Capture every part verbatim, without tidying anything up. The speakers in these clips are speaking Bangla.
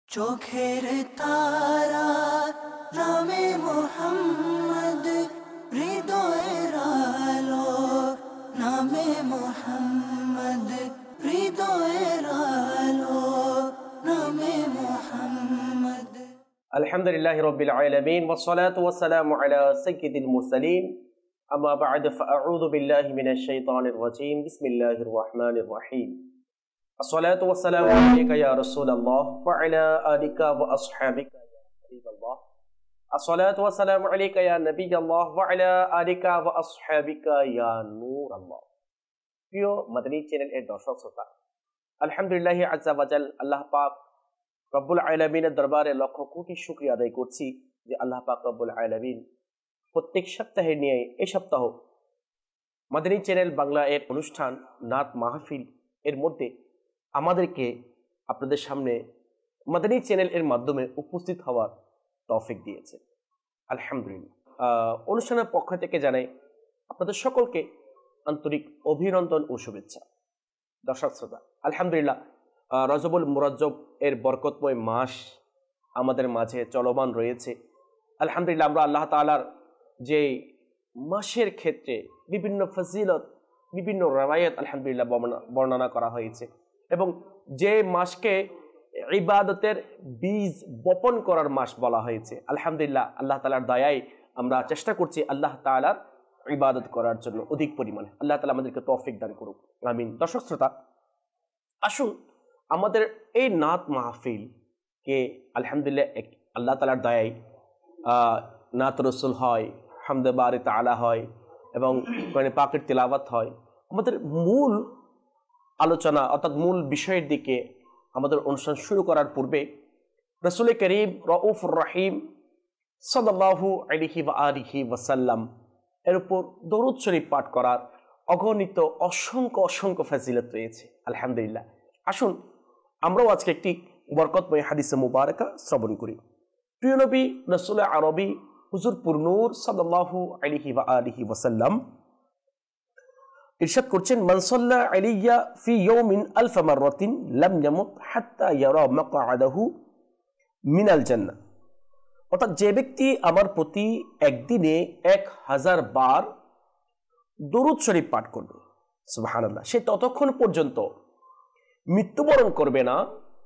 চোখের তারা নামে মোহাম্মদ, হৃদয়ের আলো নামে মোহাম্মদ, হৃদয়ের আলো নামে মোহাম্মদ। আলহামদুলিল্লাহি রাব্বিল আলামিন ওয়াসসালাতু ওয়াসসালামু আলা সাইয়্যিদিল মুরসালিন, আম্মা বা'দ, ফাআউযু বিল্লাহি মিনাশ শাইতানির রাজীম। বিসমিল্লাহির রাহমানির রাহিম। আসসালাতু ওয়াসসালামু আলাইকা ইয়া রাসূলাল্লাহ ওয়া আলা আলিকা ওয়া আসহাবিকা ইয়া হাবিবাল্লাহ। আসসালাতু ওয়াসসালামু আলাইকা ইয়া নবিয়াল্লাহ ওয়া আলা আলিকা ওয়া আসহাবিকা ইয়া নূরাল্লাহ। প্রিয় মাদানী চ্যানেল এর দর্শক শ্রোতা, আলহামদুলিল্লাহি আযজা ওয়া জাল, আল্লাহ পাক রব্বুল আলামিনের দরবারে লক্ষ কোটি শুকরিয়া আদায় করছি যে আল্লাহ পাক রব্বুল আলামিন প্রত্যেক সপ্তাহে নিয়ে এই সপ্তাহ মাদানী চ্যানেল বাংলা এর অনুষ্ঠান নাত মাহফিল এর মধ্যে আমাদেরকে আপনাদের সামনে মাদানী চ্যানেল এর মাধ্যমে উপস্থিত হওয়ার তৌফিক দিয়েছে। আলহামদুলিল্লাহ। অনুষ্ঠানের পক্ষ থেকে জানাই আপনাদের সকলকে আন্তরিক অভিনন্দন ও শুভেচ্ছা। দর্শক শ্রোতা, আলহামদুলিল্লাহ, রজবুল মুরাজ্জব এর বরকতময় মাস আমাদের মাঝে চলমান রয়েছে। আলহামদুলিল্লাহ, আমরা আল্লাহ তাআলার যে মাসের ক্ষেত্রে বিভিন্ন ফজিলত, বিভিন্ন রাওয়ায়াত আলহামদুলিল্লাহ বর্ণনা করা হয়েছে এবং যে মাসকে ইবাদতের বীজ বপন করার মাস বলা হয়েছে। আলহামদুলিল্লাহ, আল্লাহ তাআলার দয়ায় আমরা চেষ্টা করছি আল্লাহ তাআলার ইবাদত করার জন্য অধিক পরিমাণে। আল্লাহ তাআলা আমাদেরকে তৌফিক দান করুক, আমিন। দর্শক শ্রোতা, আসুন আমাদের এই নাত মাহফিল কে আলহামদুলিল্লাহ এক আল্লাহ তাআলার দয়ায় নাত রসুল হয়, হামদে বারি তাআলা হয় এবং কোরআন পাকের তিলাওয়াত হয়। আমাদের মূল আলোচনা অর্থাৎ মূল বিষয়ের দিকে আমাদের অনুষ্ঠান শুরু করার পূর্বে রাসূল করিম রউফুর রহিম সাল্লাল্লাহু আলাইহি ওয়া আলিহি ওয়াসাল্লাম এর উপর দরুদ শরীফ পাঠ করার অগণিত অসংখ্য অসংখ্য ফজিলত রয়েছে। আলহামদুলিল্লাহ, আসুন আমরাও আজকে একটি বরকতময় হাদিসে মুবারাকা শ্রবণ করি। প্রিয় নবী রাসূল আরবি হুজুর পুরনূর সাল্লাল্লাহু আলাইহি ওয়া আলিহি ওয়াসাল্লাম ইরশাদ করছেন, মান সাল্লা আলাইয়া ফি ইয়াউমিন আলফ মাররাতিন লাম ইয়ামুত হাত্তা ইয়ারা মাকআদাহু মিনাল জান্নাহ। অর্থাৎ যে ব্যক্তি আমার প্রতি একদিনে এক হাজার বার দরুদ শরীফ পাঠ করবে, সুবহানাল্লাহ, সে ততক্ষণ পর্যন্ত মৃত্যুবরণ করবে না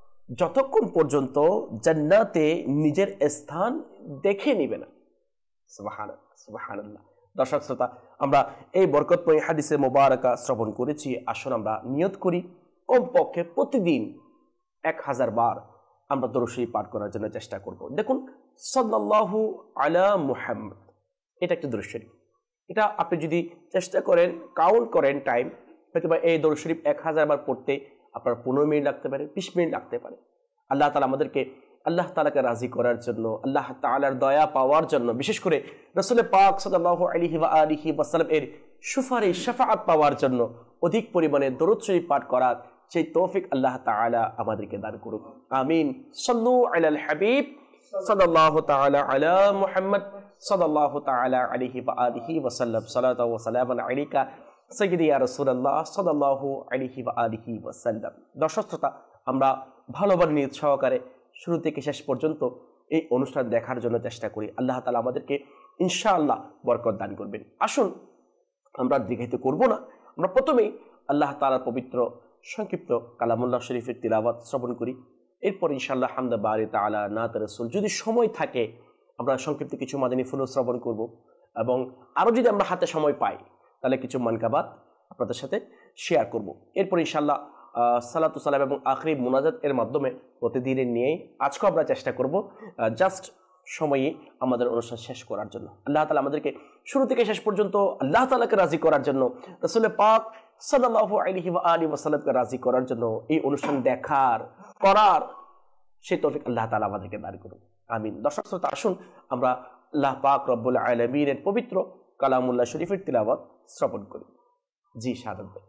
যতক্ষণ পর্যন্ত জান্নাতে নিজের স্থান দেখে নিবে না। সুবহানাল্লাহ, সুবহানাল্লাহ। দর্শক শ্রোতা, আমরা এই বরকতময় হাদিসে মোবারকা শ্রবণ করেছি। আসুন আমরা নিয়ত করি কমপক্ষে প্রতিদিন এক হাজার বার আমরা দরুদ শরীফ পাঠ করার জন্য চেষ্টা করব। দেখুন, সাল্লাল্লাহু আলা মুহাম্মদ, এটা একটা দরুদ শরীফ। এটা আপনি যদি চেষ্টা করেন, কাউন্ট করেন টাইম, হয়তো বা এই দরুদ শরীফ এক হাজার বার পড়তে আপনার পনেরো মিনিট লাগতে পারে, বিশ মিনিট লাগতে পারে। আল্লাহ তাআলা আমাদেরকে আল্লাহ তাআলাকে রাজি করার জন্য, আল্লাহ তাআলার দয়া পাওয়ার জন্য, বিশেষ করে রাসূল পাক সাল্লাল্লাহু আলাইহি ওয়া আলিহি ওয়াসাল্লাম এর সুপারিশ শাফাআত পাওয়ার জন্য অধিক পরিমাণে দরুদ শরীফ পাঠ করার সেই তৌফিক আল্লাহ তাআলা আমাদেরকে দান করুক, আমিন। সাল্লু আলাল হাবিব সাল্লাল্লাহু তাআলা আলা মুহাম্মদ সাল্লাল্লাহু তাআলা আলাইহি ওয়া আলিহি ওয়াসাল্লাম। সালাতু ওয়া সালামুন আলাইকা সাইয়্যিদি ইয়া রাসূলুল্লাহ সাল্লাল্লাহু আলাইহি ওয়া আলিহি ওয়াসাল্লাম। দর্শক শ্রোতা, আমরা ভালোভাবে নিয়ত সহকারে শুরু থেকে শেষ পর্যন্ত এই অনুষ্ঠান দেখার জন্য চেষ্টা করি। আল্লাহ তাআলা আমাদেরকে ইনশাআল্লাহ বরকত দান করবেন। আসুন আমরা দীর্ঘায়িত করব না, আমরা প্রথমেই আল্লাহ তাআলার পবিত্র সংক্ষিপ্ত কালামুল্লাহ শরীফের তিলাওয়াত শ্রবণ করি। এরপর ইনশাআল্লাহ হামদে বারি তাআলা, নাত রাসূল, যদি সময় থাকে আমরা সংক্ষিপ্ত কিছু মাদানী ফুল শ্রবণ করব এবং আরও যদি আমরা হাতে সময় পাই তাহলে কিছু মানকাবাত আপনাদের সাথে শেয়ার করব। এরপর ইনশাআল্লাহ সালাতু সালাম এবং আখরি মুনাজাত এর মাধ্যমে প্রতিদিনের নিয়েই আজকেও আমরা চেষ্টা করব জাস্ট সময়ে আমাদের অনুষ্ঠান শেষ করার জন্য। আল্লাহ তাআলা আমাদেরকে শুরু থেকে শেষ পর্যন্ত আল্লাহ তাআলাকে রাজি করার জন্য, রাসূল পাক সাল্লাল্লাহু আলাইহি ওয়া আলিহি ওয়াসাল্লামকে রাজি করার জন্য এই অনুষ্ঠান দেখার করার সেই তৌফিক আল্লাহ তাআলা আমাদেরকে দান করুন, আমিন। দর্শক শ্রোতা, আসুন আমরা আল্লাহ পাক রব্বুল আলামিনের পবিত্র কালামুল্লাহ শরীফের তিলাওয়াত শ্রবণ করি। জি শাহাদাত ভাই।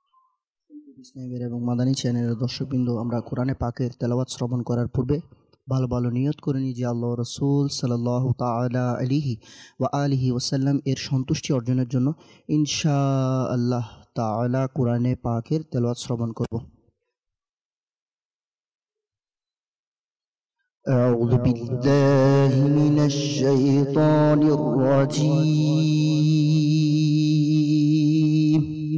এবং মাদানী চ্যানেলের দর্শকবৃন্দ, আমরা কোরআনে পাকের তেলাওয়াত শ্রবণ করার পূর্বে ভালো ভালো নিয়ত করে নিই যে আল্লাহ রসুল সাল্লাল্লাহু তাআলা আলাইহি ওয়া আলিহি ওয়াসাল্লাম এর সন্তুষ্টি অর্জনের জন্য ইনশাআল্লাহ তাআলা কোরআনে পাকের তেলাওয়াত শ্রবণ করব। أعوذ بالله من الشيطان الرجيم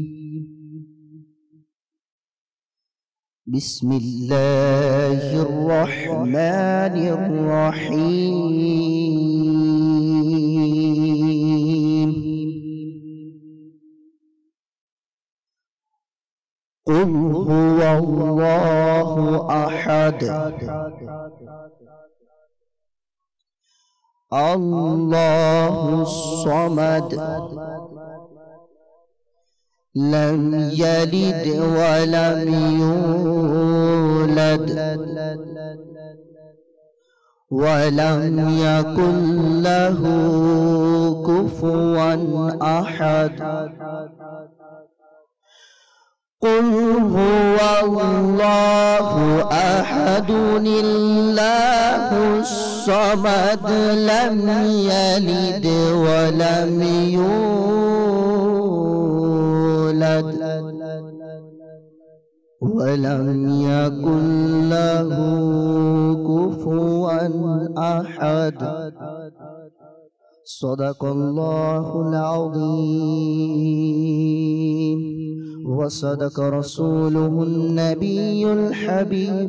بسم الله الرحمن الرحيم قل هو الله أحد الله الصمد لم يلد ولم يولد ولم يكن له كفوا أحد قل هو الله أحد الله الصمد لم يلد ولم يولد ولم يكن له كفوا أحد صدق الله العظيم وصدق رسوله النبي الحبيب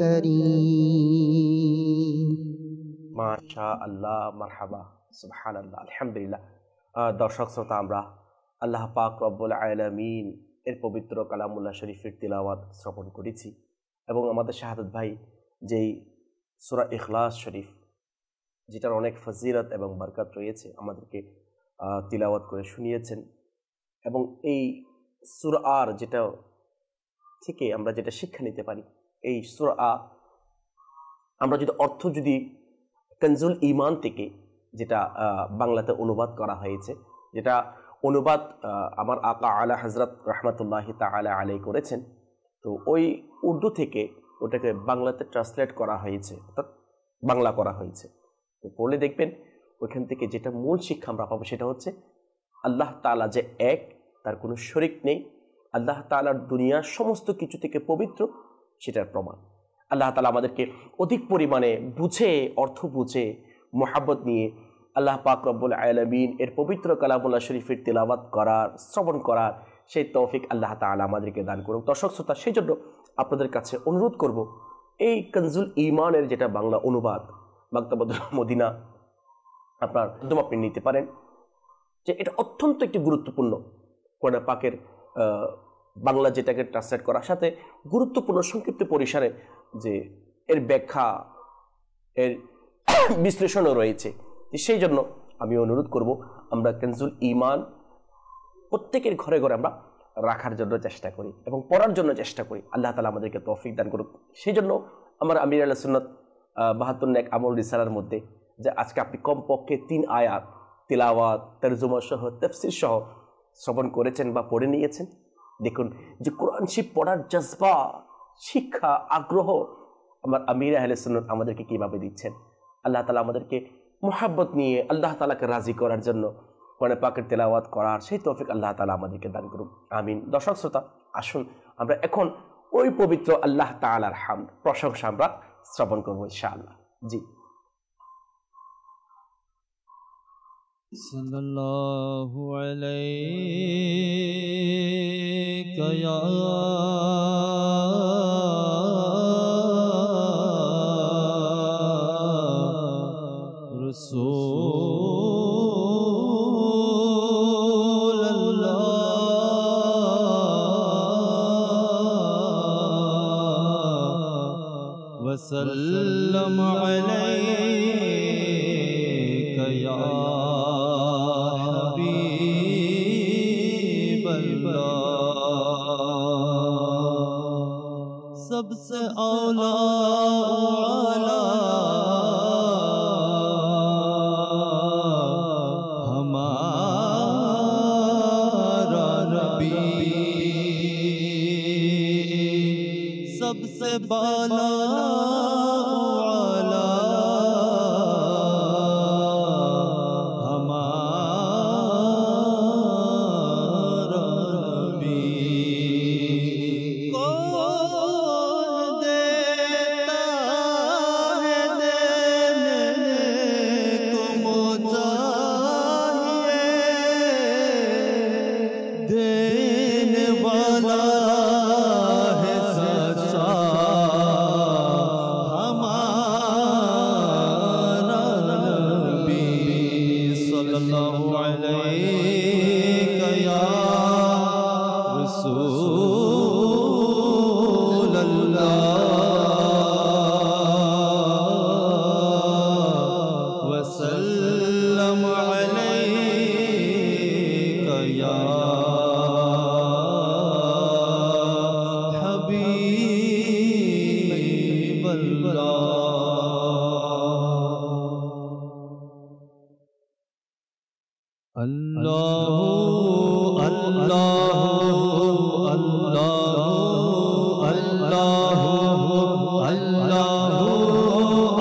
الكريم ما شاء الله مرحبا سبحان الله আলহামদুলিল্লাহ। দর্শক শ্রোতা, আমরা আল্লাহ পাক রব্বুল আলামিন এর পবিত্র কালামুল্লাহ শরীফের তিলাওয়াত শ্রবণ করেছি এবং আমাদের শাহাদাত ভাই যেই সূরা ইখলাস শরীফ, যেটার অনেক ফজিলত এবং বরকত রয়েছে, আমাদেরকে তিলাওয়াত করে শুনিয়েছেন। এবং এই সূরা আর যেটা থেকে আমরা যেটা শিক্ষা নিতে পারি, এই সূরা আ আমরা যদি অর্থ যদি কনজুল ঈমান থেকে যেটা বাংলাতে অনুবাদ করা হয়েছে, যেটা অনুবাদ আমার আকা আলা হযরত রাহমাতুল্লাহি তাআলা আলাইহি করেছেন, তো ওই উর্দু থেকে ওটাকে বাংলাতে ট্রান্সলেট করা হয়েছে, অর্থাৎ বাংলা করা হয়েছে। তো পড়লে দেখবেন ওইখান থেকে যেটা মূল শিক্ষা আমরা পাবো সেটা হচ্ছে আল্লাহ তাআলা যে এক, তার কোনো শরিক নেই, আল্লাহ তাআলার দুনিয়ার সমস্ত কিছু থেকে পবিত্র, সেটার প্রমাণ। আল্লাহ তাআলা আমাদেরকে অধিক পরিমাণে বুঝে, অর্থ বুঝে, মোহাব্বত নিয়ে আল্লাহ পাক রব্বুল আলামিন এর পবিত্র কালামুল্লাহ শরীফের তিলাওয়াত করার, শ্রবণ করার সেই তৌফিক আল্লাহ তাআলা আমাদেরকে দান করুন। দর্শক শ্রোতা, সেই জন্য আপনাদের কাছে অনুরোধ করব, এই কনজুল ঈমানের যেটা বাংলা অনুবাদ মাকতাবাতুল মদিনা আপনার একদম আপনি নিতে পারেন, যে এটা অত্যন্ত একটি গুরুত্বপূর্ণ কোরআন পাকের বাংলা যেটাকে ট্রান্সলেট করার সাথে গুরুত্বপূর্ণ সংক্ষিপ্ত পরিসরে যে এর ব্যাখ্যা, এর বিশ্লেষণও রয়েছে। সেই জন্য আমি অনুরোধ করব, আমরা কনজুল ঈমান প্রত্যেকের ঘরে ঘরে আমরা রাখার জন্য চেষ্টা করি এবং পড়ার জন্য চেষ্টা করি। আল্লাহ তাআলা আমাদেরকে তৌফিক দান করুক। সেই জন্য আমার আমির আহলে সুন্নাত বাহাত্তর নেক আমল রিসালার মধ্যে যে আজকে আপনি কমপক্ষে তিন আয়াত তিলাওয়াত, তরজমা সহ, তাফসীর সহ শ্রবণ করেছেন বা পড়ে নিয়েছেন। দেখুন যে কোরআন শরীফ পড়ার জজবা, শিক্ষা, আগ্রহ আমার আমির আহলে সুন্নাত আমাদেরকে কিভাবে দিচ্ছেন। আল্লাহ তাআলা আমাদেরকে মুহাব্বত নিয়ে আল্লাহ তাআলাকে রাজি করার জন্য কোরআন পাকের তেলাওয়াত করার সেই তৌফিক আল্লাহ তাআলা আমাদেরকে দান করুন, আমিন। দর্শক শ্রোতা, আসুন আমরা এখন ওই পবিত্র আল্লাহ তাআলার হামদ, প্রশংসা আমরা শ্রবণ করবো ইনশাআল্লাহ। জি। সাল্লাল্লাহু আলাইকা ইয়া রাসূলুল্লাহ ওয়া সাল্লাম আলাইকা ইয়া सबसे औला औला हमारा नबी, सबसे बाला औला हमारा नबी। कौन देता है अल्लाह अल्लाह अल्लाह अल्लाह अल्लाह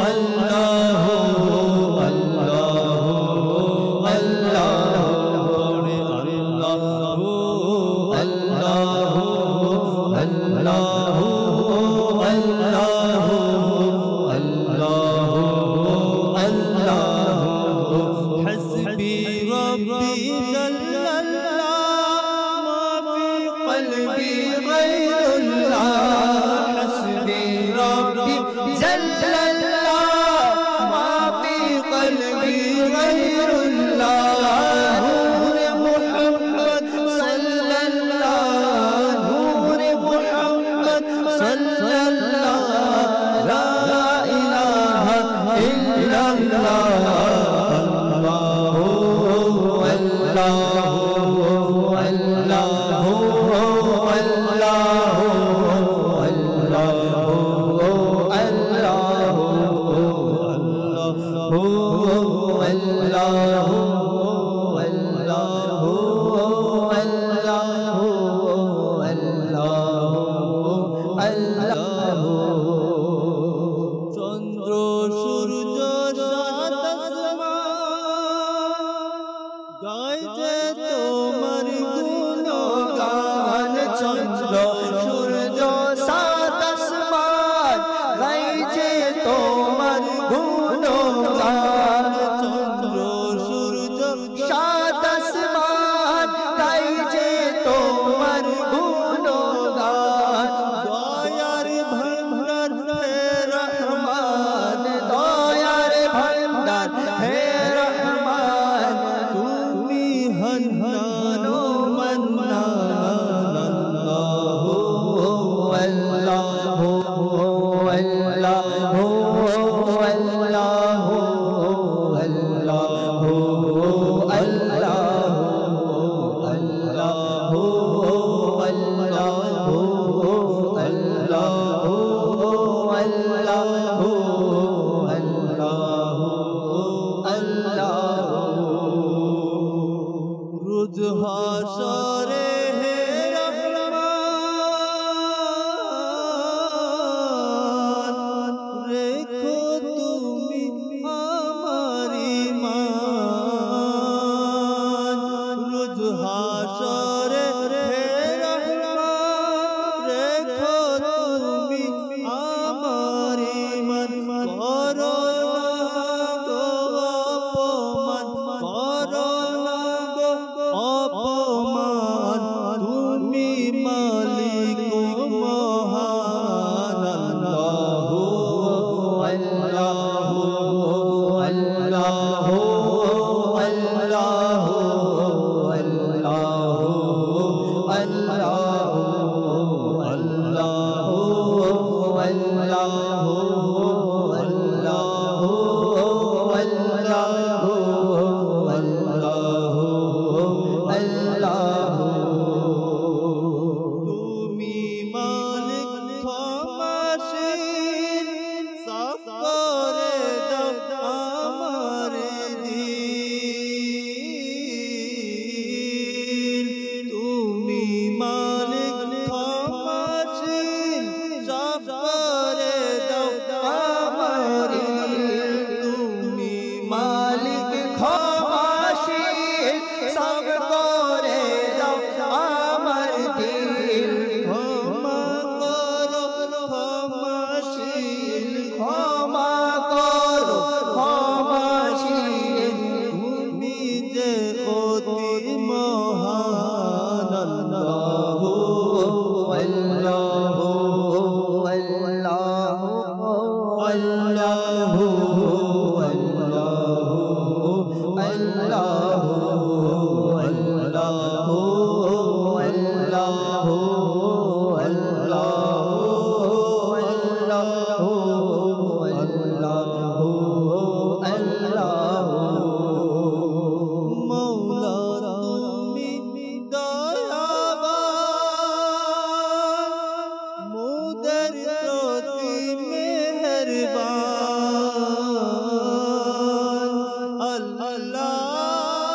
अल्लाह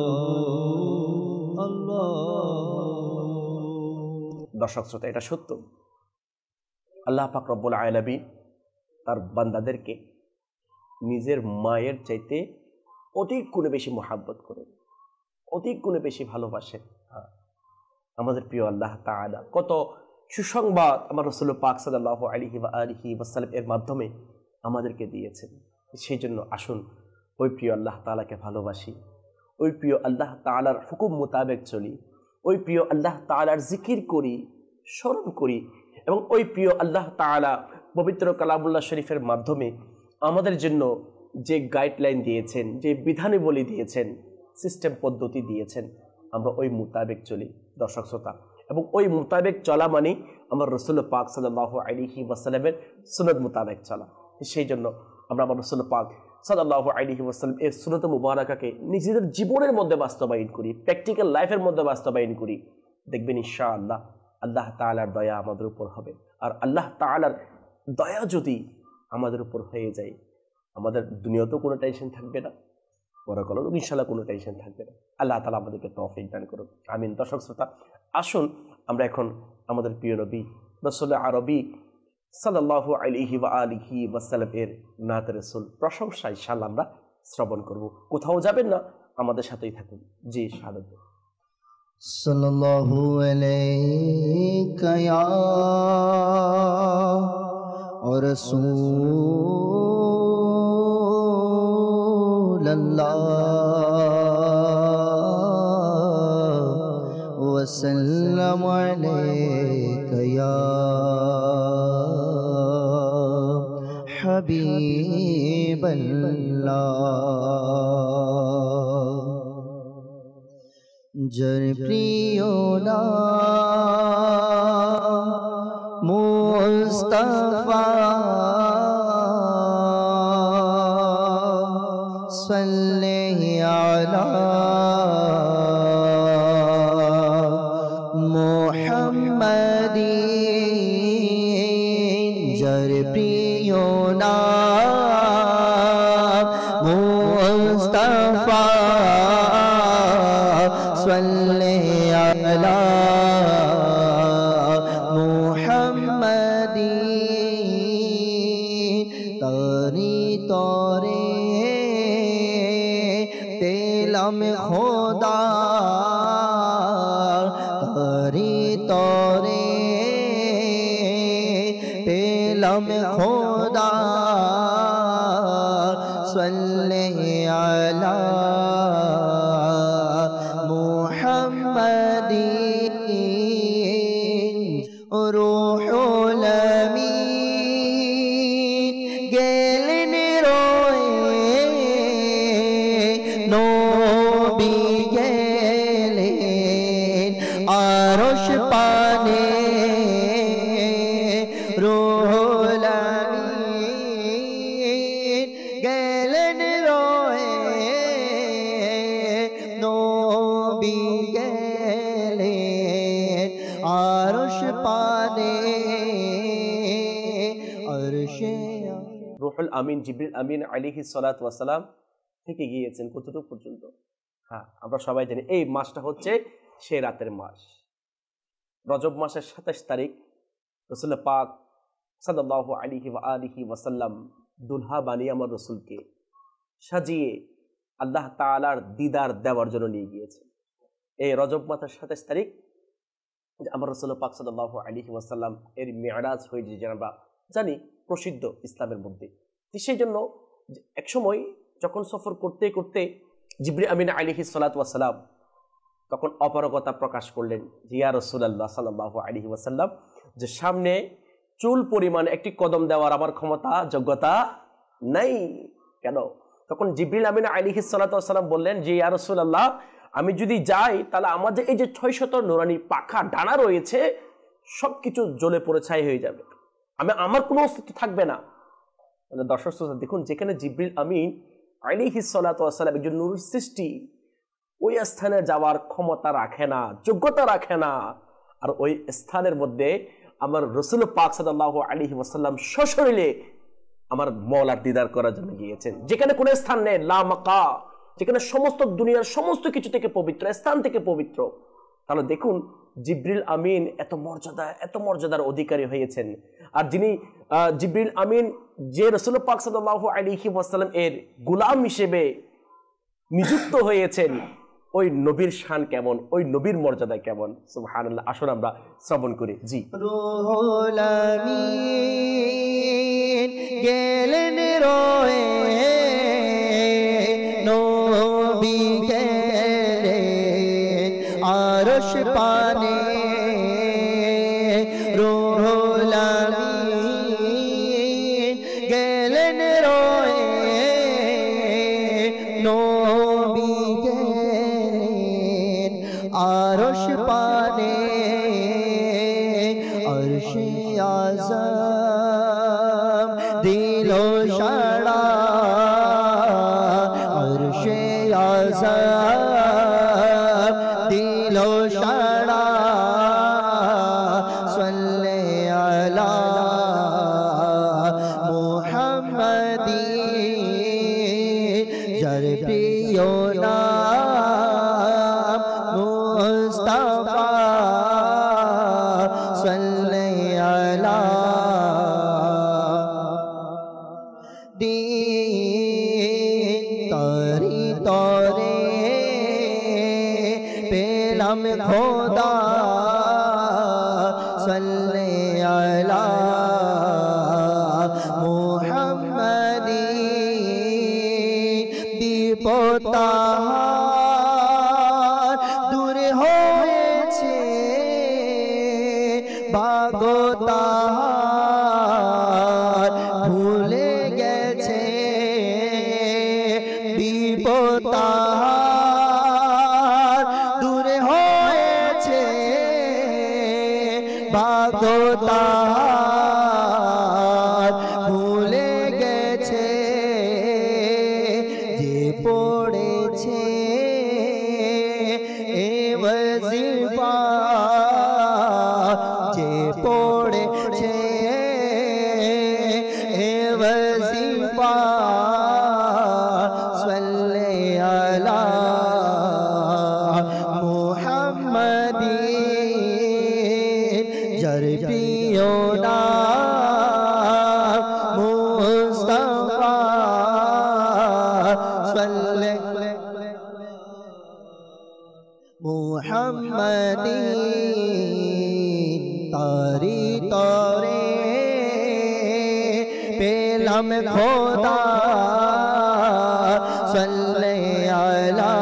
দর্শক শ্রোতা, এটা সত্য, আল্লাহ পাক রব্বুল আলামিন তার বান্দাদেরকে নিজের মায়ের চাইতে অধিক গুণে বেশি মহাব্বত করেন, অধিক গুণে বেশি ভালোবাসেন। আমাদের প্রিয় আল্লাহ তাআলা কত সুসংবাদ আমার রাসূল পাক সাল্লাল্লাহু আলাইহি ওয়া আলিহি ওয়াসাল্লাম এর মাধ্যমে আমাদেরকে দিয়েছেন। সেই জন্য আসুন ওই প্রিয় আল্লাহ তাআলাকে ভালোবাসি, ওই প্রিয় আল্লাহ তাআলার হুকুম মোতাবেক চলি, ওই প্রিয় আল্লাহ তাআলার জিকির করি, স্মরণ করি, এবং ওই প্রিয় আল্লাহ তাআলা পবিত্র কালামুল্লাহ শরীফের মাধ্যমে আমাদের জন্য যে গাইডলাইন দিয়েছেন, যে বিধানাবলী দিয়েছেন, সিস্টেম পদ্ধতি দিয়েছেন, আমরা ওই মোতাবেক চলি দর্শক শ্রোতা। এবং ওই মোতাবেক চলা মানে আমার রাসূল পাক সাল্লাল্লাহু আলাইহি ওয়াসাল্লামের সুন্নাত মোতাবেক চলা। সেই জন্য আমরা আমার রাসূল পাক সাল্লাল্লাহু আলাইহি ওয়াসাল্লাম এর সুন্নাত মুবারাকাকে নিজেদের জীবনের মধ্যে বাস্তবায়ন করি, প্র্যাকটিক্যাল লাইফের মধ্যে বাস্তবায়ন করি। দেখবেন ইনশাআল্লাহ আল্লাহ তাআলার দয়া আমাদের উপর হবে। আর আল্লাহ তাআলার দয়া যদি আমাদের উপর হয়ে যায়, আমাদের দুনিয়াতেও কোনো টেনশন থাকবে না, পরকালেও ইনশাআল্লাহ কোনো টেনশন থাকবে না। আল্লাহ তাআলা আমাদেরকে তৌফিক দান করুন, আমিন। দর্শক শ্রোতা, আসুন আমরা এখন আমাদের প্রিয় নবী রাসূল আরবি সাল্লাল্লাহু আলাইহি ওয়া আলিহি ওয়াসাল্লাম এর নাত রাসূল প্রশংসা ইনশাআল্লাহ আমরা শ্রবণ করব। কোথাও যাবেন না, আমাদের সাথেই থাকুন। জি শাহাদাত। সাল্লাল্লাহু আলাইকা ইয়া রাসূলুল্লাহ ওয়া সাল্লামু আলাইকা ইয়া হাবিবাল্লাহ। যার প্রিয় নাম মুস্তাফা সাল্লি আলা মুহাম্মাদিন। যার প্রিয় নাম মুস্তাফা সাল্লি আলা মুহাম্মাদিন। তারি তরে তেলাম খোদা, তারি তরে পেলাম খোদা সাল্লি আলা মুহাম্মাদিন। রূহুল আমিন গেলেন রয়ে, নবী গেলেন আরশ পানে। রূহুল আমিন গেলেন রয়ে, নবী গেলেন আরশ পানে। আরশে রূহুল আমিন জিবরিল আমিন আলাইহিস সালাতু ওয়াস সালাম থেকে গিয়েছেন কতটুকু পর্যন্ত? হ্যাঁ, আমরা সবাই জানি এই মাসটা হচ্ছে সেই রাতের মাস। রজব মাসের সাতাশ তারিখ রাসূল পাক সাল্লাল্লাহু আলাইহি ওয়া আলিহি ওয়াসাল্লাম দুলহা বানিয়ে আমার রসুলকে সাজিয়ে আল্লাহ তাআলার দিদার দেওয়ার জন্য নিয়ে গিয়েছে। এই রজব মাসের সাতাশ তারিখ আমার রাসূল পাক সাল্লাল্লাহু আলাইহি ওয়াসাল্লাম এর মিরাজ হয়েছে, যে আমরা জানি প্রসিদ্ধ ইসলামের মধ্যে। সেই জন্য একসময় যখন সফর করতে করতে জিবরিল আমিন আলাইহিস সালাতু ওয়াস সালাম তখন অপারগতা প্রকাশ করলেন যে ইয়া রাসূলুল্লাহ সাল্লাল্লাহু আলাইহি ওয়াসাল্লাম, যে সামনে চুল পরিমাণ একটি কদম দেওয়ার আমার ক্ষমতা যোগ্যতা নাই। কেন? তখন জিবরিল আমিন আলাইহিস সালাতু ওয়াস সালাম বললেন যে ইয়া রাসূলুল্লাহ, আমি যদি যাই তাহলে আমাদের এই যে ছয়শত নুরানি পাখা ডানা রয়েছে সবকিছু জ্বলে পড়ে ছাই হয়ে যাবে, আমি আমার কোনো অস্তিত্ব থাকবে না। মানে দর্শক শ্রোতা দেখুন, যেখানে জিবরিল আমিন আলাইহিস সালাতু ওয়াস সালাম একজন নূরের সৃষ্টি, ওই স্থানে যাওয়ার ক্ষমতা রাখে না, যোগ্যতা রাখে না, আর ওই স্থানের মধ্যে আমার রাসূল পাক সাল্লাল্লাহু আলাইহি ওয়াসাল্লাম সশরীরে আমার মওলার দিদার করার জন্য গিয়েছেন, যেখানে কোনো স্থান নেই, লা মাকা যেখানে সমস্ত দুনিয়ার সমস্ত কিছু থেকে পবিত্র, স্থান থেকে পবিত্র, তাহলে দেখুন জিবরিল আমিন এত মর্যাদা এত মর্যাদার অধিকারী হয়েছেন। আর যিনি জিবরিল আমিন যে রাসূল পাক সাল্লাল্লাহু আলাইহি ওয়াসাল্লাম এর গোলাম হিসেবে নিযুক্ত হয়েছেন, ওই নবীর শান কেমন, ওই নবীর মর্যাদা কেমন, সুবহানাল্লাহ। আসুন আমরা শ্রবণ করি। জি, রুহুল আমিন গেলেন রয়ে নবী গেলেন আরশ পানে, রুহুল আমিন গেলেন রয়ে নবী গেলেন আরশ পানে, আরশে আযম দিল সাড়া, আরশে আযম দিল সাড়া, সাল্লি আলা মুহাম্মাদিন যার প্রিয় নাম মুস্তাফা, সাল্লি আলা দিন তরি তরে পেলাম খোদা, সাল্লি আলা মুহাম্মাদিন বিপতাহার দূর হয়েছে ভাগতাহার ভুলে গেছে, বিপতাহার দূর হয়েছে ভাগতাহার ভুলে গেছে, যে পড়েছে এ ওয়াজিফা, যে পড়েছে এ ওয়াজিফা, সাল্লি আলা মুহাম্মাদিন যার প্রিয় নাম মুস্তাফা, সাল্লি মুহাম্মাদিন তারি তরে পেলাম খোদা, সাল্লি আলা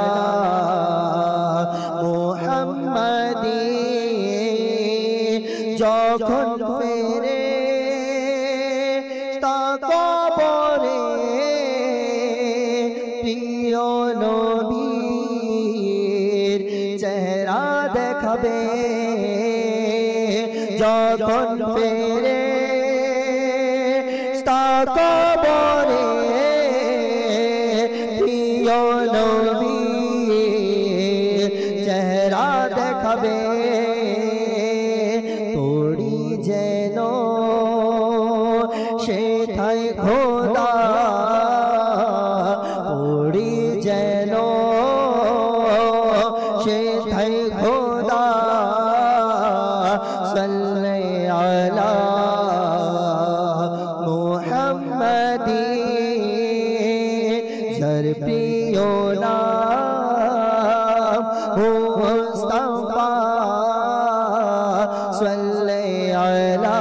মুহাম্মাদিন যখন ফেরে তা কবরে প্রিয় নবীর চেহারা দেখাবে, যখন ফেরে তা কবরে প্রিয় নবীর চেহারা দেখাবে, তোড়ি যেন সেথায় খোদা, তোড়ি যেন সেথায় খোদা, সাল্লি আলা মুহাম্মাদিন যার প্রিয় নাম মুস্তাফা, সাল্লি আলা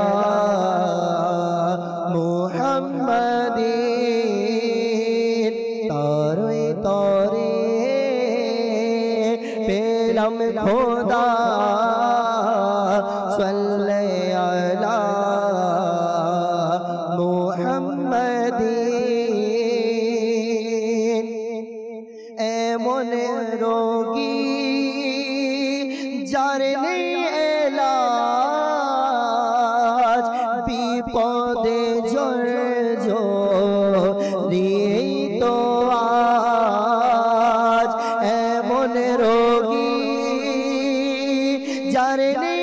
মুহাম্মাদিন তরে তরে পেলাম খোদা, সাল্লি আলা মুহাম্মাদিন এমন রোগী যার নেই এলাজ, বিপদে জর্জরিত তো আজ, এমন রোগী যার নেই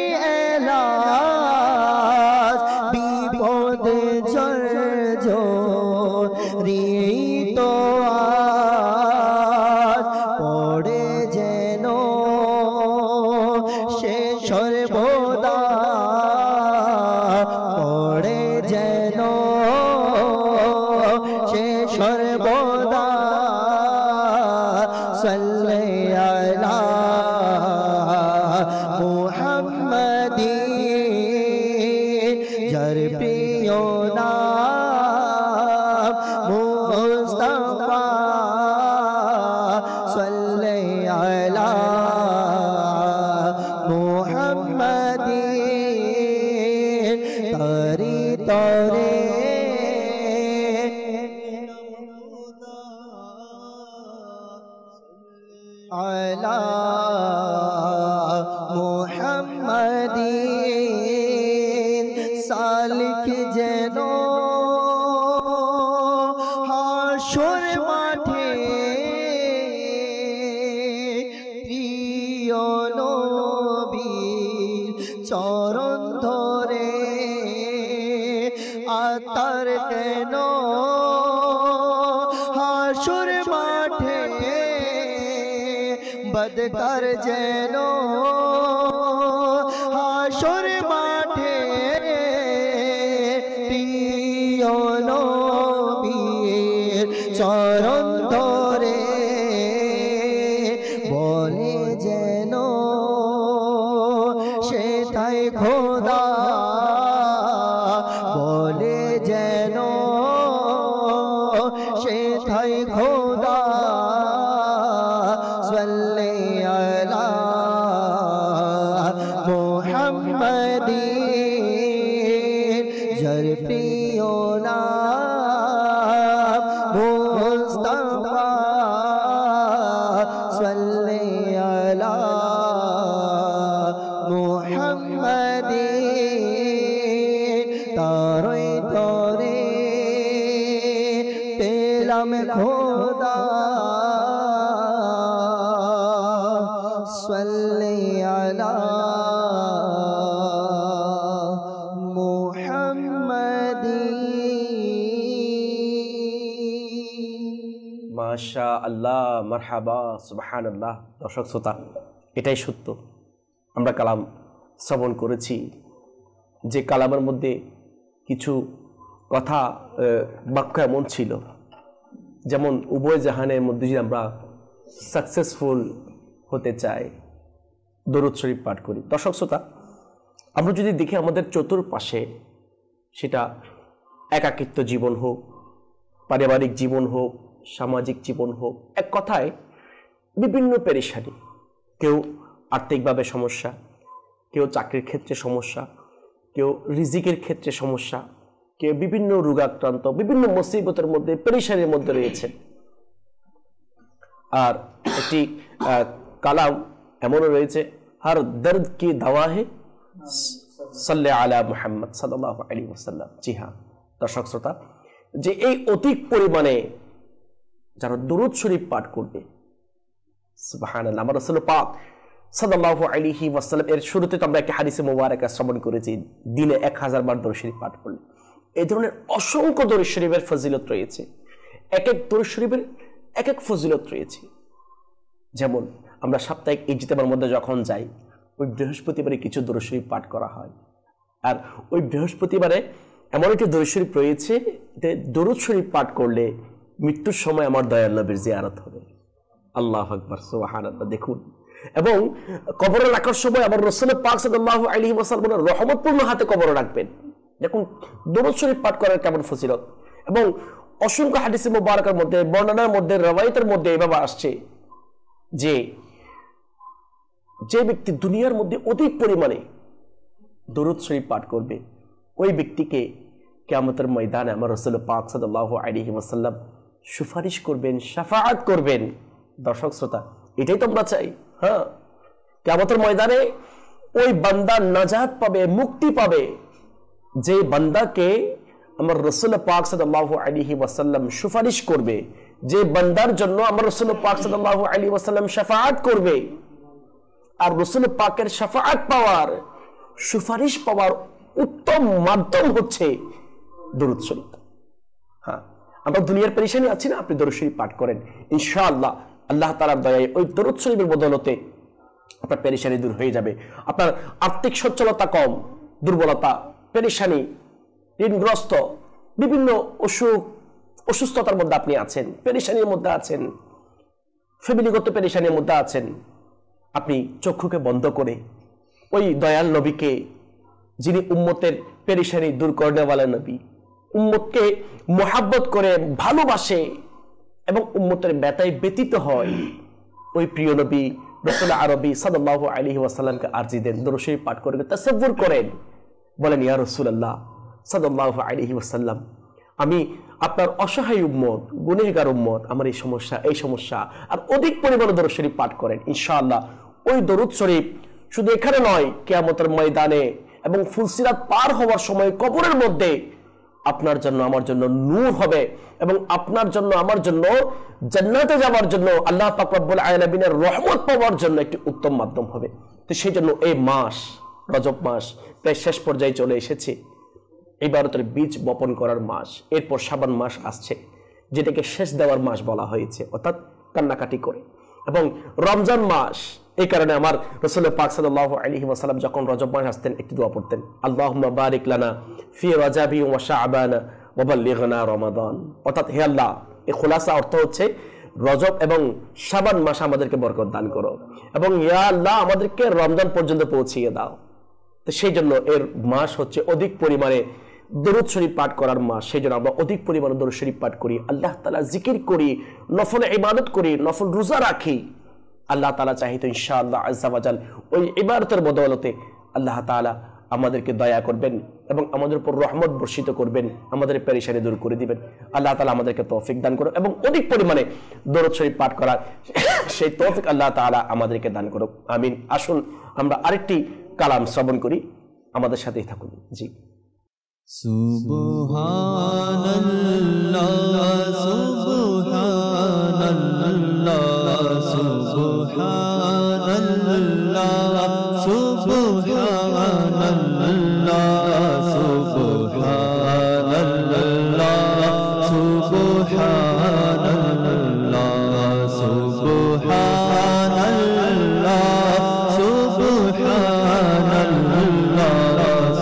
এলাজ, বিপদে জর্জরিত আজ, সর্বদা পড়ে যেন সে সর্বদা সাল্লি আলা মুহাম্মাদিন যার প্রিয় নাম মুস্তাফা সাল্লি আলা মুহাম্মাদিন তারি তরে আলা মুহাম্মাদিন সালিক যেন হাসর মাঠে প্রিয় নবীর চরণ ধরে আতার কেন হাসর মাঠে বদকার যেন হাসর মাঠে প্রিয় নবীর চরণ ধরে বলে যেন সে তাই খোদা বলে যেন সে তাই খোদা সাল্লি আলা মুহাম্মাদিন যার প্রিয় নাম মুস্তাফা সাল্লি আলা মুহাম্মাদিন তারই তরে পেলাম খোদা সাল্লি আলা মুহাম্মাদিন মাশা আল্লাহ, মারহাবা, সুবহানাল্লাহ। দর্শক শ্রোতা, এটাই সত্য। আমরা কালাম শ্রবণ করেছি, যে কালামের মধ্যে কিছু কথা বাক্য এমন ছিল, যেমন উভয় জাহানের মধ্যে যদি আমরা সাকসেসফুল হতে চাই দরুদ শরীফ পাঠ করি। দর্শক শ্রোতা, আমরা যদি দেখি আমাদের চতুর্পাশে, সেটা একাকিত্ব জীবন হোক, পারিবারিক জীবন হোক, সামাজিক জীবন হোক, এক কথায় বিভিন্ন পেরেশানি। কেউ আর্থিকভাবে সমস্যা, কেউ চাকরির ক্ষেত্রে সমস্যা, কেউ রিজিকের ক্ষেত্রে সমস্যা, কেউ বিভিন্ন রোগাক্রান্ত, বিভিন্ন মুসিবতের মধ্যে, পেরেশানির মধ্যে রয়েছে। আর একটি কালাম এমনও রয়েছে, হর দর্দ কি দাওয়া হে সাল্লি আলা মুহাম্মদ সাল্লাল্লাহু আলাইহি ওয়াসাল্লাম। জি হ্যাঁ দর্শক শ্রোতা, যে এই অধিক পরিমাণে যারা দরুদ শরীফ পাঠ করবে, সুবহানাল্লাহ, আমার রাসূল পাক সাল্লাল্লাহু আলাইহি ওয়াসাল্লাম এর শুরুতে তো আমরা একটা হাদিসে মুবারাকা শ্রবণ করেছি, দিনে এক হাজার বার দরুদ শরীফ পাঠ করলে। এই ধরনের অসংখ্য দরুদ শরীফের ফজিলত রয়েছে, এক এক দরুদ শরীফের এক এক ফজিলত রয়েছে। যেমন আমরা সাপ্তাহিক ইজতেমার মধ্যে যখন যাই, ওই বৃহস্পতিবারে কিছু দরুদ শরীফ পাঠ করা হয়। আর ওই বৃহস্পতিবারে এমন একটি দরুদ শরীফ রয়েছে, যে দরুদ শরীফ পাঠ করলে মৃত্যুর সময় আমার দয়াল নবীর জিয়ারত হবে। আল্লাহু আকবার, সুবহানাল্লাহ। দেখুন, এবং কবরে রাখার সময় আমার রাসূল পাক সাল্লাল্লাহু আলাইহি ওয়াসাল্লাম রহমতপূর্ণ হাতে কবরে রাখবেন। দেখুন দরুদ শরীফ পাঠ করার কেমন ফজিলত। এবং অসংখ্য হাদিসে মুবারাকার মধ্যে, বর্ণনার মধ্যে, রওয়ায়াতের মধ্যে এভাবে আসছে যে যে ব্যক্তি দুনিয়ার মধ্যে অধিক পরিমাণে দরুদ শরীফ পাঠ করবে, ওই ব্যক্তিকে কিয়ামতের ময়দানে আমার রাসূল পাক সাল্লাল্লাহু আলাইহি ওয়াসাল্লাম সুপারিশ করবেন, শাফাআত করবেন। দর্শক শ্রোতা, এটাই তো আমরা চাই। হ্যাঁ, কিয়ামতের ময়দানে ওই বান্দা নাজাত পাবে, মুক্তি পাবে, যে বান্দাকে আমার রাসূল পাক সাল্লাল্লাহু আলাইহি ওয়াসাল্লাম সুপারিশ করবে, যে বান্দার জন্য আমার রাসূল পাক সাল্লাল্লাহু আলাইহি ওয়াসাল্লাম শাফাআত করবে। আর রাসূল পাকের শাফাআত পাওয়ার, সুপারিশ পাওয়ার উত্তম মাধ্যম হচ্ছে দরুদ শরীফ। হ্যাঁ, আমরা দুনিয়ার পেরেশানি আছি না, আপনি দরুদ শরীফ পাঠ করেন, ইনশাআল্লাহ আল্লাহ তাআলার দয়ায় ওই দরুদ শরীফের বদৌলতে আপনার পেরেশানি দূর হয়ে যাবে। আপনার আর্থিক সচ্ছলতা কম, দুর্বলতা, পেরেশানি, ঋণগ্রস্ত, বিভিন্ন অসুখ অসুস্থতার মধ্যে আপনি আছেন, পেরেশানির মধ্যে আছেন, ফ্যামিলিগত পেরেশানির মধ্যে আছেন, আপনি চক্ষুকে বন্ধ করে ওই দয়াল নবীকে, যিনি উম্মতের পেরেশানি দূর করনেওয়ালা নবী, উম্মতকে মোহাব্বত করে ভালোবাসে এবং উম্মতের ব্যথায় ব্যতীত হয়, ওই প্রিয় নবী রাসূল আরবি সাল্লাল্লাহু আলাইহি ওয়াসাল্লামকে আরজি দেন, দরুদ শরীফ পাঠ করে তাসাব্বুর করেন, বলেন ইয়া রাসূলুল্লাহ সাল্লাল্লাহু আলাইহি ওয়াসাল্লাম, আমি আপনার অসহায় উম্মত, গুনাহগার উম্মত, আমার এই সমস্যা এই সমস্যা, আর অধিক পরিমাণে দরুদ শরীফ পাঠ করেন। ইনশাআল্লাহ ওই দরুদ শরীফ শুধু এখানে নয়, কিয়ামতের ময়দানে এবং ফুলসিরাত পার হওয়ার সময় কবরের মধ্যে আপনার জন্য আমার জন্য নূর হবে এবং আপনার জন্য আমার জন্য জান্নাতে যাওয়ার জন্য আল্লাহ পাক রব্বুল আলামিনের রহমত পাওয়ার জন্য একটি উত্তম মাধ্যম হবে। তো সেই জন্য এই মাস রজব মাস প্রায় শেষ পর্যায়ে চলে এসেছে, ইবাদতের বীজ বপন করার মাস। এরপর শাবান মাস আসছে, যেটাকে শেষ দেওয়ার মাস বলা হয়েছে, অর্থাৎ কান্নাকাটি করে। এবং রমজান মাস, এই কারণে আমার রাসূল পাক সাল্লাল্লাহু আলাইহি ওয়াসাল্লাম যখন রজব মাস আসতেন একটি দোয়া পড়তেন, আল্লাহুম্মা বারিক লানা ফি রজাবি ওয়া শাবান ওয়া বাল্লিগনা রমাদান। অর্থাৎ হে আল্লাহ, এই খোলাসা অর্থ হচ্ছে রজব এবং শাবান মাস আমাদেরকে বরকত দান করো এবং ইয়া আল্লাহ আমাদেরকে রমজান পর্যন্ত পৌঁছিয়ে দাও। তো সেই জন্য এর মাস হচ্ছে অধিক পরিমাণে দরুদ শরীফ পাঠ করার মাস। সেই জন্য আমরা অধিক পরিমাণে দরুদ শরীফ পাঠ করি, আল্লাহ তাআলা জিকির করি, নফল ইবাদত করি, নফল রোজা রাখি। আল্লাহ তাআলা চাহিত ইনশাআল্লাহ আজ্জা ওয়া জাল ওই ইবাদতের বদৌলতে আল্লাহ তাআলা আমাদেরকে দয়া করবেন এবং আমাদের উপর রহমত বর্ষিত করবেন, আমাদের পেরেশানি দূর করে দিবেন। আল্লাহ তাআলা আমাদেরকে তৌফিক দান করুন এবং অধিক পরিমাণে দরুদ শরীফ পাঠ করার সেই তৌফিক আল্লাহ তাআলা আমাদেরকে দান করুন, আমিন। আসুন আমরা আরেকটি কালাম শ্রবণ করি, আমাদের সাথেই থাকুন। জি। সুবহানাল্লাহ সুবহানাল্লাহ সুবহানাল্লাহ সুবহানাল্লাহ সুবহানাল্লাহ সুবহানাল্লাহ সুবহানাল্লাহ সুবহানাল্লাহ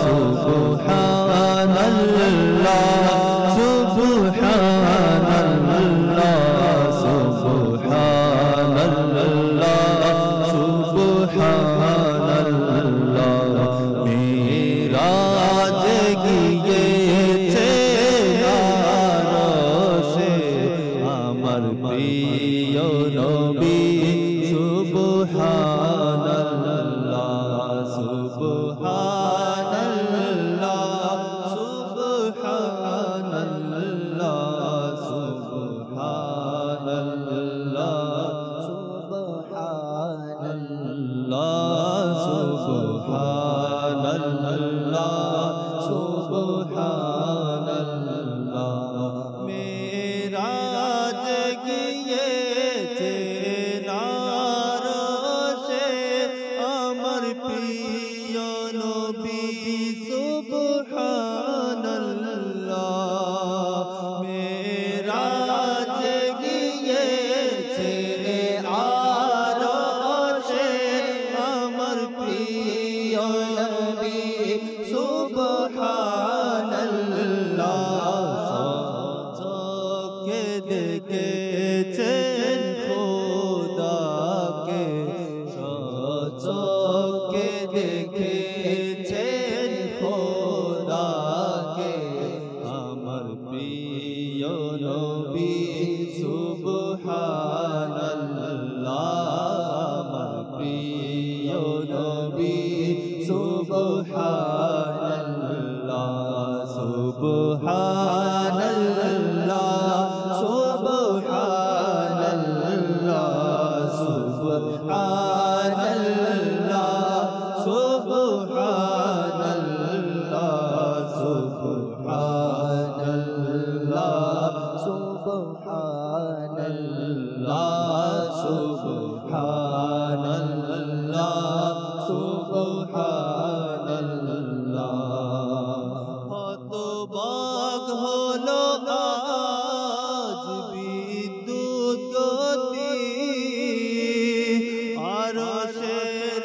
আরশে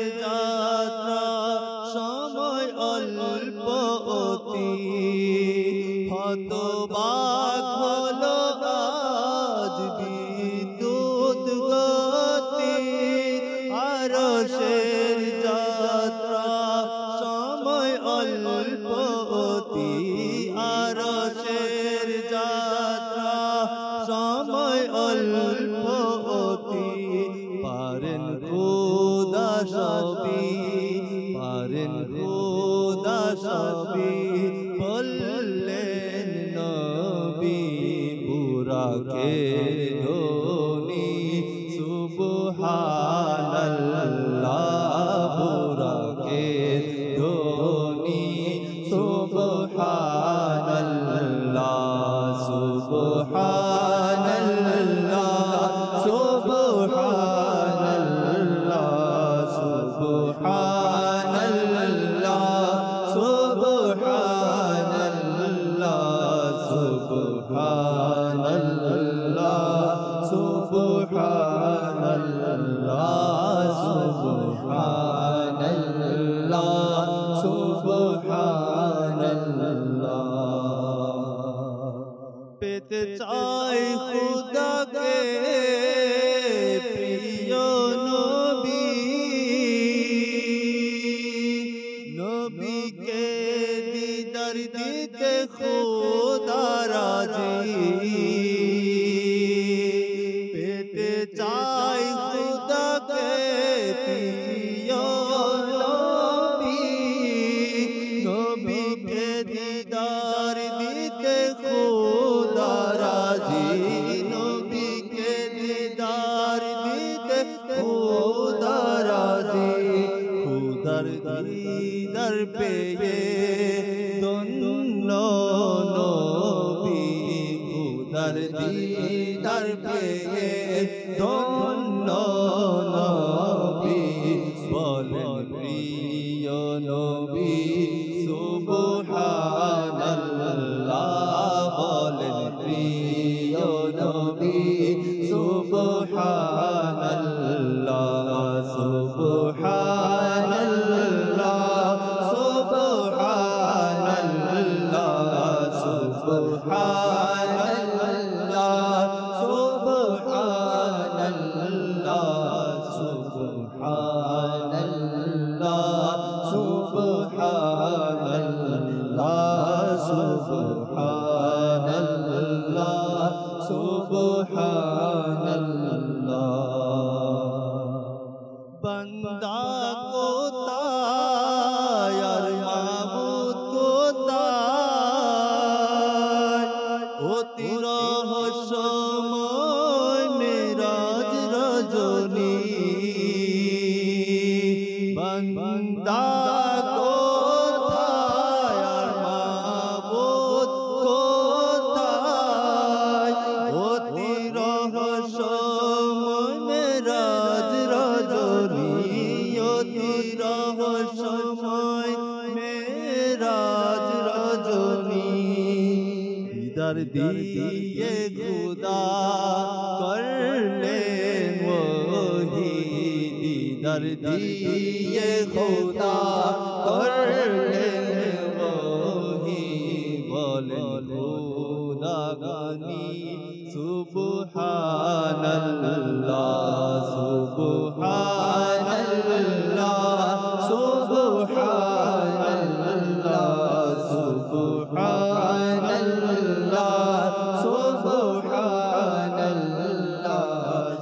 হতবাক হলো আজ বিদ্যুৎ গতি আরশের যাত্রা সময় অল্প অতি আরশের যাত্রা সময় অল্প অতি পারেন খোদা সবই পারেন খোদা সবই বললেন নবী বুরাকে ধোনি সুবহানাল্লাহ বুরাকে ধোনি সুবহানাল্লাহ সুবহানাল্লাহ সুবহানাল্লাহ সুবহানাল্লাহ সুবহানাল্লাহ সুবহানাল্লাহ সুবহানাল্লাহ সুবহানাল্লাহ সুবহানাল্লাহ পেতে চাই খুদাকে প্রিয় নবী নবীকে দিদার দিতে খোদা রাজি পেতে চাই খুদাকে প্রিয় নবী নবীকে দিদার দিতে খোদা রাজি নবীকে দিদার দিতে খোদা রাজি খুদার দিদার পেয়ে ধন্য নবী খুদার দিদার পেয়ে ধন্য নবী বলেন প্রিয় নবী সুবহানাল্লাহ বলেন প্রিয় নবী সুবহানাল্লাহ সুবহানাল্লাহ সুবহানাল্লাহ সুবহানাল্লাহ সুবহানাল্লাহ সুবহানাল্লাহ সুবহানাল্লাহ সুবহানাল্লাহ সুবহানাল্লাহ বান্দা কোথায় আর মাবুদ কোথায় অতি রহস্যময় মেরাজ রজনী বান্দা কোথায় আর মাবুদ কোথায় অতি রহস্যময় মেরাজ রজনী অতি রহস্যময় মেরাজ রজনী দিদার দিয়ে খুদা করলেন ওহি দিদার দিয়ে খুদা করলেন ওহি বলেন খুদা গানি সুবহানাল্লাহ সুবহানাল্লাহ সুবহানাল্লাহ সুবহানাল্লাহ সুবহানাল্লাহ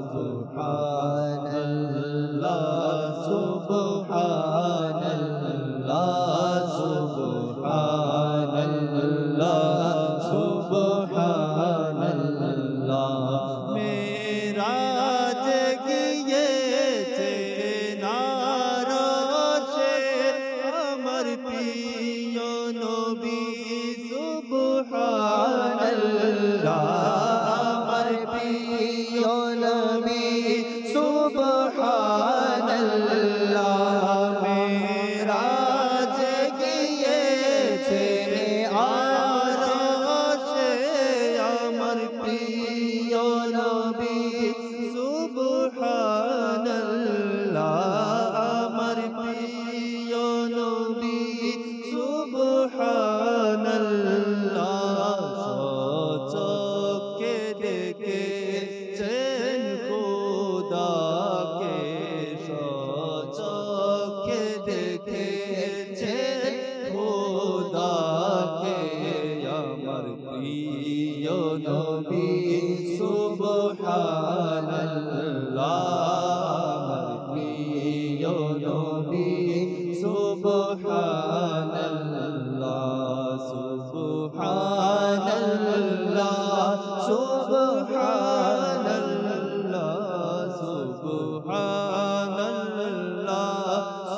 সুবহানাল্লাহ সুবহানাল্লাহ সুবহানাল্লাহ সুবহানাল্লাহ মেরাজ গিয়েছে সুবহানাল্লাহ প্রিয় নবী সুবহানাল্লাহ সুবহানাল্লাহ সুবহানাল্লাহ সুবহানাল্লাহ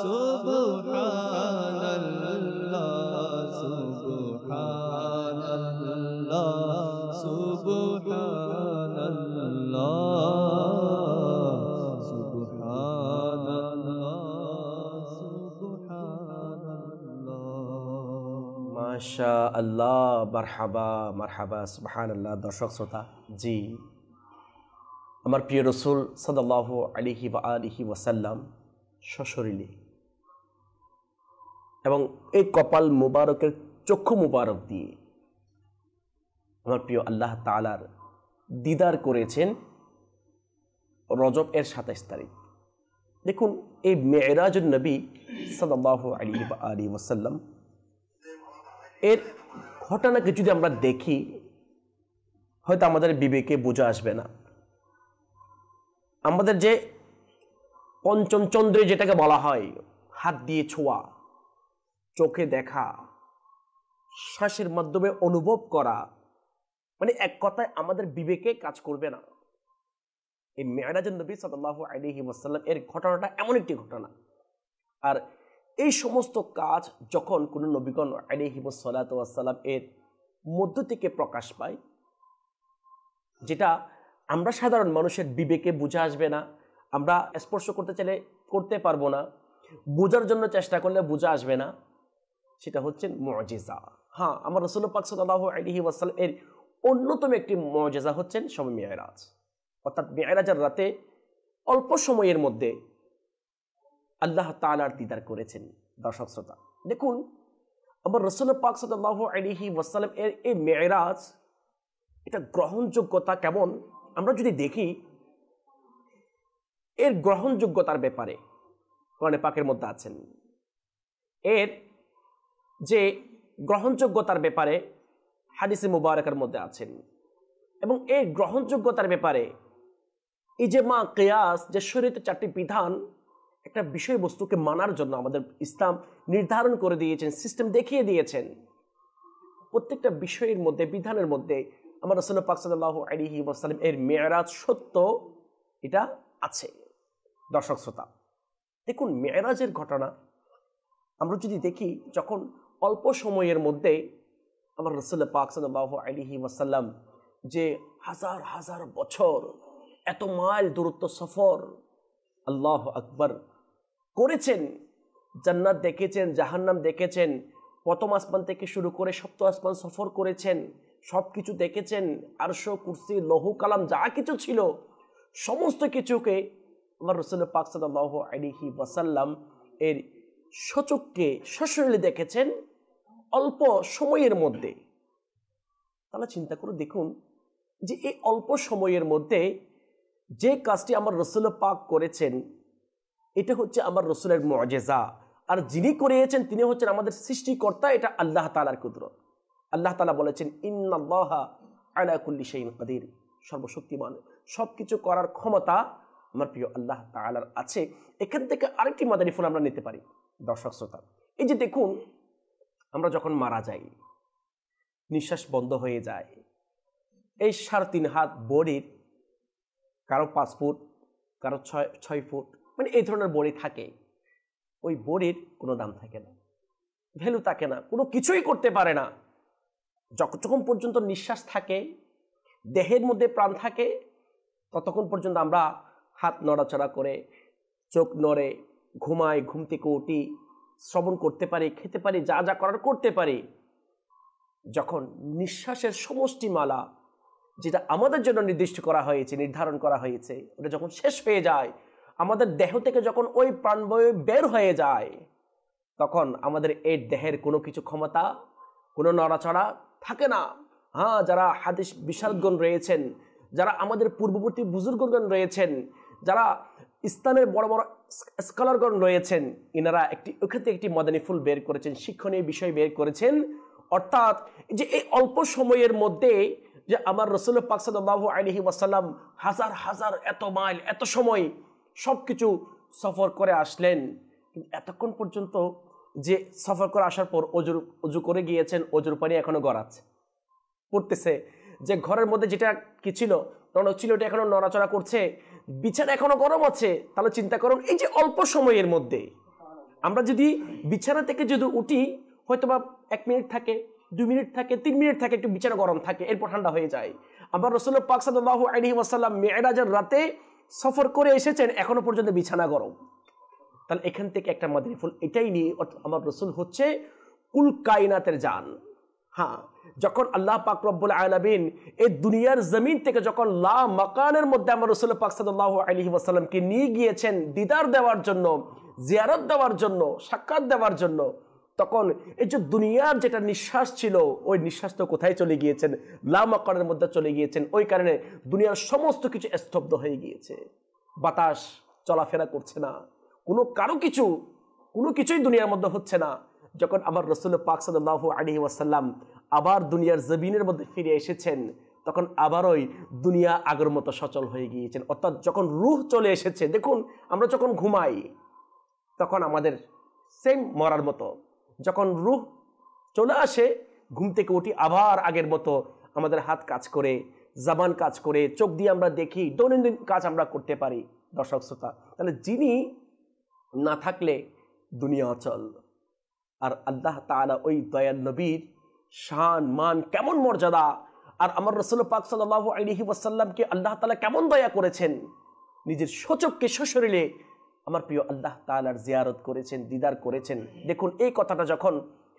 সুবহানাল্লাহ সুবহানাল্লাহ সুবহানাল্লাহ সুবহানাল্লাহ সুবহানাল্লাহ মাশা আল্লাহ, মারহাবা মারহাবা, সুবহানাল্লাহ। দর্শক শ্রোতা, জি, আমার প্রিয় রসুল সাল্লাল্লাহু আলাইহি ওয়া আলিহি ওয়াসাল্লাম সশরীরে এবং এই কপাল মুবারকের চক্ষু মুবারক দিয়ে আমার প্রিয় আল্লাহ তাআলার দিদার করেছেন রজব এর সাতাইশ তারিখ। দেখুন, এই মেরাজুন নবী সাল্লাল্লাহু আলাইহি ওয়া আলিহি ওয়াসাল্লাম এর ঘটনাকে যদি আমরা দেখি, হয়তো আমাদের বিবেকে বোঝা আসবে না। আমাদের যে পঞ্চম চন্দ্রে যেটাকে বলা হয়, হাত দিয়ে ছোঁয়া, চোখে দেখা, শ্বাসের মাধ্যমে অনুভব করা, মানে এক কথায় আমাদের বিবেকে কাজ করবে না। এই মেরাজুন নবী সাল্লাল্লাহু আলাইহি ওয়াসাল্লাম এর ঘটনাটা এমন একটি ঘটনা। আর এই সমস্ত কাজ যখন কোনো নবীগণ আলাইহিমুস সালাতু ওয়াস সালাম এর মধ্য থেকে প্রকাশ পায়, যেটা আমরা সাধারণ মানুষের বিবেকে বোঝা আসবে না, আমরা স্পর্শ করতে চাইলে করতে পারবো না, বোঝার জন্য চেষ্টা করলে বোঝা আসবে না, সেটা হচ্ছে মুজিজা। হ্যাঁ, আমার রাসূল পাক সাল্লাল্লাহু আলাইহি ওয়াসাল্লাম এর অন্যতম একটি মুজিজা হচ্ছেন শবে মেরাজ, অর্থাৎ মেরাজের রাতে অল্প সময়ের মধ্যে আল্লাহ তাআলার দিদার করেছেন। দর্শক শ্রোতা, দেখুন, আমার রাসূল পাক সাল্লাল্লাহু আলাইহি ওয়াসাল্লাম এর এই মেরাজ, এটা গ্রহণযোগ্যতা কেমন আমরা যদি দেখি, এর গ্রহণযোগ্যতার ব্যাপারে কোরআনে পাকের মধ্যে আছেন। এর যে গ্রহণযোগ্যতার ব্যাপারে হাদিসে মুবারাকার মধ্যে আছেন, এবং এর গ্রহণযোগ্যতার ব্যাপারে ইজমা, কিয়াস, যে শরীয়তের চারটি বিধান একটা বিষয়বস্তুকে মানার জন্য আমাদের ইসলাম নির্ধারণ করে দিয়েছেন, সিস্টেম দেখিয়ে দিয়েছেন। প্রত্যেকটা বিষয়ের মধ্যে, বিধানের মধ্যে আমার রাসূল পাক সাল্লাল্লাহু আলাইহি ওয়াসাল্লাম এর মেরাজ সত্য, এটা আছে। দর্শক শ্রোতা, দেখুন, মেরাজের ঘটনা আমরা যদি দেখি, যখন অল্প সময়ের মধ্যে আমার রাসূল পাক সাল্লাল্লাহু আলাইহি ওয়াসাল্লাম যে হাজার হাজার বছর এত মাইল দূরত্ব সফর, আল্লাহু আকবার, করেছেন, জান্নাত দেখেছেন, জাহান্নাম দেখেছেন, প্রথম আসমান থেকে শুরু করে সপ্ত আসমান সফর করেছেন, সব কিছু দেখেছেন, আরশ, কুরসি, লৌহ কালাম যা কিছু ছিল সমস্ত কিছুকে আমার রাসূল পাক সাল্লাল্লাহু আলাইহি ওয়াসাল্লাম এর সচক্ষে সশরীরে দেখেছেন অল্প সময়ের মধ্যে। তাহলে চিন্তা করে দেখুন যে এই অল্প সময়ের মধ্যে যে কাজটি আমার রাসূল পাক করেছেন, এটা হচ্ছে আমার রাসূলের মুজিজা। আর যিনি করিয়েছেন তিনি হচ্ছেন আমাদের সৃষ্টিকর্তা, এটা আল্লাহ তাআলার কুদরত। আল্লাহ তাআলা বলেছেন, ইন্নাল্লাহা আলা কুল্লি শাইইন কাদির, সর্বশক্তিমান, সবকিছু করার ক্ষমতা আমার প্রিয় আল্লাহ তাআলার আছে। এখান থেকে আরেকটি মাদানী ফুল আমরা নিতে পারি। দর্শক শ্রোতা, এই যে দেখুন, আমরা যখন মারা যাই, নিঃশ্বাস বন্ধ হয়ে যায়, এই সাড়ে তিন হাত বডির, কারো পাঁচ ফুট, কারো ছয় ছয় ফুট, মানে এই ধরনের বডি থাকে। ওই বডির কোনো দাম থাকে না, ভ্যালু থাকে না, কোনো কিছুই করতে পারে না। যতক্ষণ পর্যন্ত নিঃশ্বাস থাকে, দেহের মধ্যে প্রাণ থাকে, ততক্ষণ পর্যন্ত আমরা হাত নড়াচড়া করে, চোখ নড়ে, ঘুমাই, ঘুম থেকে উঠি, শ্রবণ করতে পারি, খেতে পারি, যা যা করার করতে পারি। যখন নিঃশ্বাসের সমষ্টি মালা, যেটা আমাদের জন্য নির্দিষ্ট করা হয়েছে, নির্ধারণ করা হয়েছে, ওটা যখন শেষ হয়ে যায়, আমাদের দেহ থেকে যখন ওই প্রাণবায়ু বের হয়ে যায়, তখন আমাদের এই দেহের কোনো কিছু ক্ষমতা, কোনো নড়াচড়া থাকে না। হ্যাঁ, যারা হাদিস বিশারদগণ রয়েছেন, যারা আমাদের পূর্ববর্তী বুজুর্গগণ রয়েছেন, যারা ইসলামের বড় বড় স্কলারগণ রয়েছেন, ইনারা একটি ওখান থেকে একটি মাদানী ফুল বের করেছেন, শিক্ষণীয় বিষয় বের করেছেন। অর্থাৎ যে এই অল্প সময়ের মধ্যে যে আমার রাসূল পাক সাল্লাল্লাহু আলাইহি ওয়াসাল্লাম হাজার হাজার এত মাইল এত সময় সবকিছু সফর করে আসলেন, কিন্তু এতক্ষণ পর্যন্ত যে সফর করে আসার পর অজু অজু করে গিয়েছেন, অজুর পানি এখনো গড়াচ্ছে পড়তেছে, যে ঘরের মধ্যে যেটা কি ছিল নরম ছিল ওটা এখনো নড়াচড়া করছে, বিছানা এখনো গরম আছে। তাহলে চিন্তা করুন এই যে অল্প সময়ের মধ্যে আমরা যদি বিছানা থেকে যদি উঠি, হয়তো বা এক মিনিট থাকে, দুই মিনিট থাকে, তিন মিনিট থাকে, একটু বিছানা গরম থাকে, এরপর ঠান্ডা হয়ে যায়। আমার রাসূল পাক সাল্লাল্লাহু আলাইহি ওয়াসাল্লাম মিরাজের রাতে সফর করে এসেছেন, এখনো পর্যন্ত বিছানা গরম। তাহলে এখান থেকে একটা মাদানী ফুল এটাই নিয়ে আমার রাসূল হচ্ছে কুল কায়নাতের জান। হ্যাঁ, যখন আল্লাহ পাক রব্বুল আলামিন এই দুনিয়ার জমিন থেকে যখন লা মাকানের মধ্যে আমার রাসূল পাক সাল্লাল্লাহু আলাইহি ওয়াসাল্লামকে নিয়ে গিয়েছেন দিদার দেওয়ার জন্য, জিয়ারত দেওয়ার জন্য, সাক্ষাৎ দেওয়ার জন্য, তখন এই যে দুনিয়ার যেটা নিঃশ্বাস ছিল ওই নিঃশ্বাস তো কোথায় চলে গিয়েছেন? লা মাকানের মধ্যে চলে গিয়েছেন। ওই কারণে দুনিয়ার সমস্ত কিছু স্তব্ধ হয়ে গিয়েছে, বাতাস চলাফেরা করছে না, কোনো কারো কিছু কোনো কিছুই দুনিয়ার মধ্যে হচ্ছে না। যখন আমার রাসূল পাক সাল্লাল্লাহু আলাইহি ওয়াসাল্লাম আবার দুনিয়ার জমিনের মধ্যে ফিরে এসেছেন, তখন আবারই দুনিয়া আগের মতো সচল হয়ে গিয়েছেন। অর্থাৎ যখন রূহ চলে এসেছে, দেখুন আমরা যখন ঘুমাই তখন আমাদের সেম মরার মতো, যখন রূহ চলে আসে ঘুম থেকে উঠি আবার আগের মতো আমাদের হাত কাজ করে, জবান কাজ করে, চোখ দিয়ে আমরা দেখি, দৈনন্দিন কাজ আমরা করতে পারি। দর্শক শ্রোতা, তাহলে যিনি না থাকলে দুনিয়া অচল। আর আল্লাহ তাআলা ওই দয়াল নবীর শান মান কেমন মর্যাদা, আর আমার রাসূল পাক সাল্লাল্লাহু আলাইহি ওয়াসাল্লামকে আল্লাহ তাআলা কেমন দয়া করেছেন, নিজের সচক্ষে সশরীরে আমার প্রিয় আল্লাহ তাআলার জিয়ারত করেছেন, দিদার করেছেন। দেখুন এই কথাটা যখন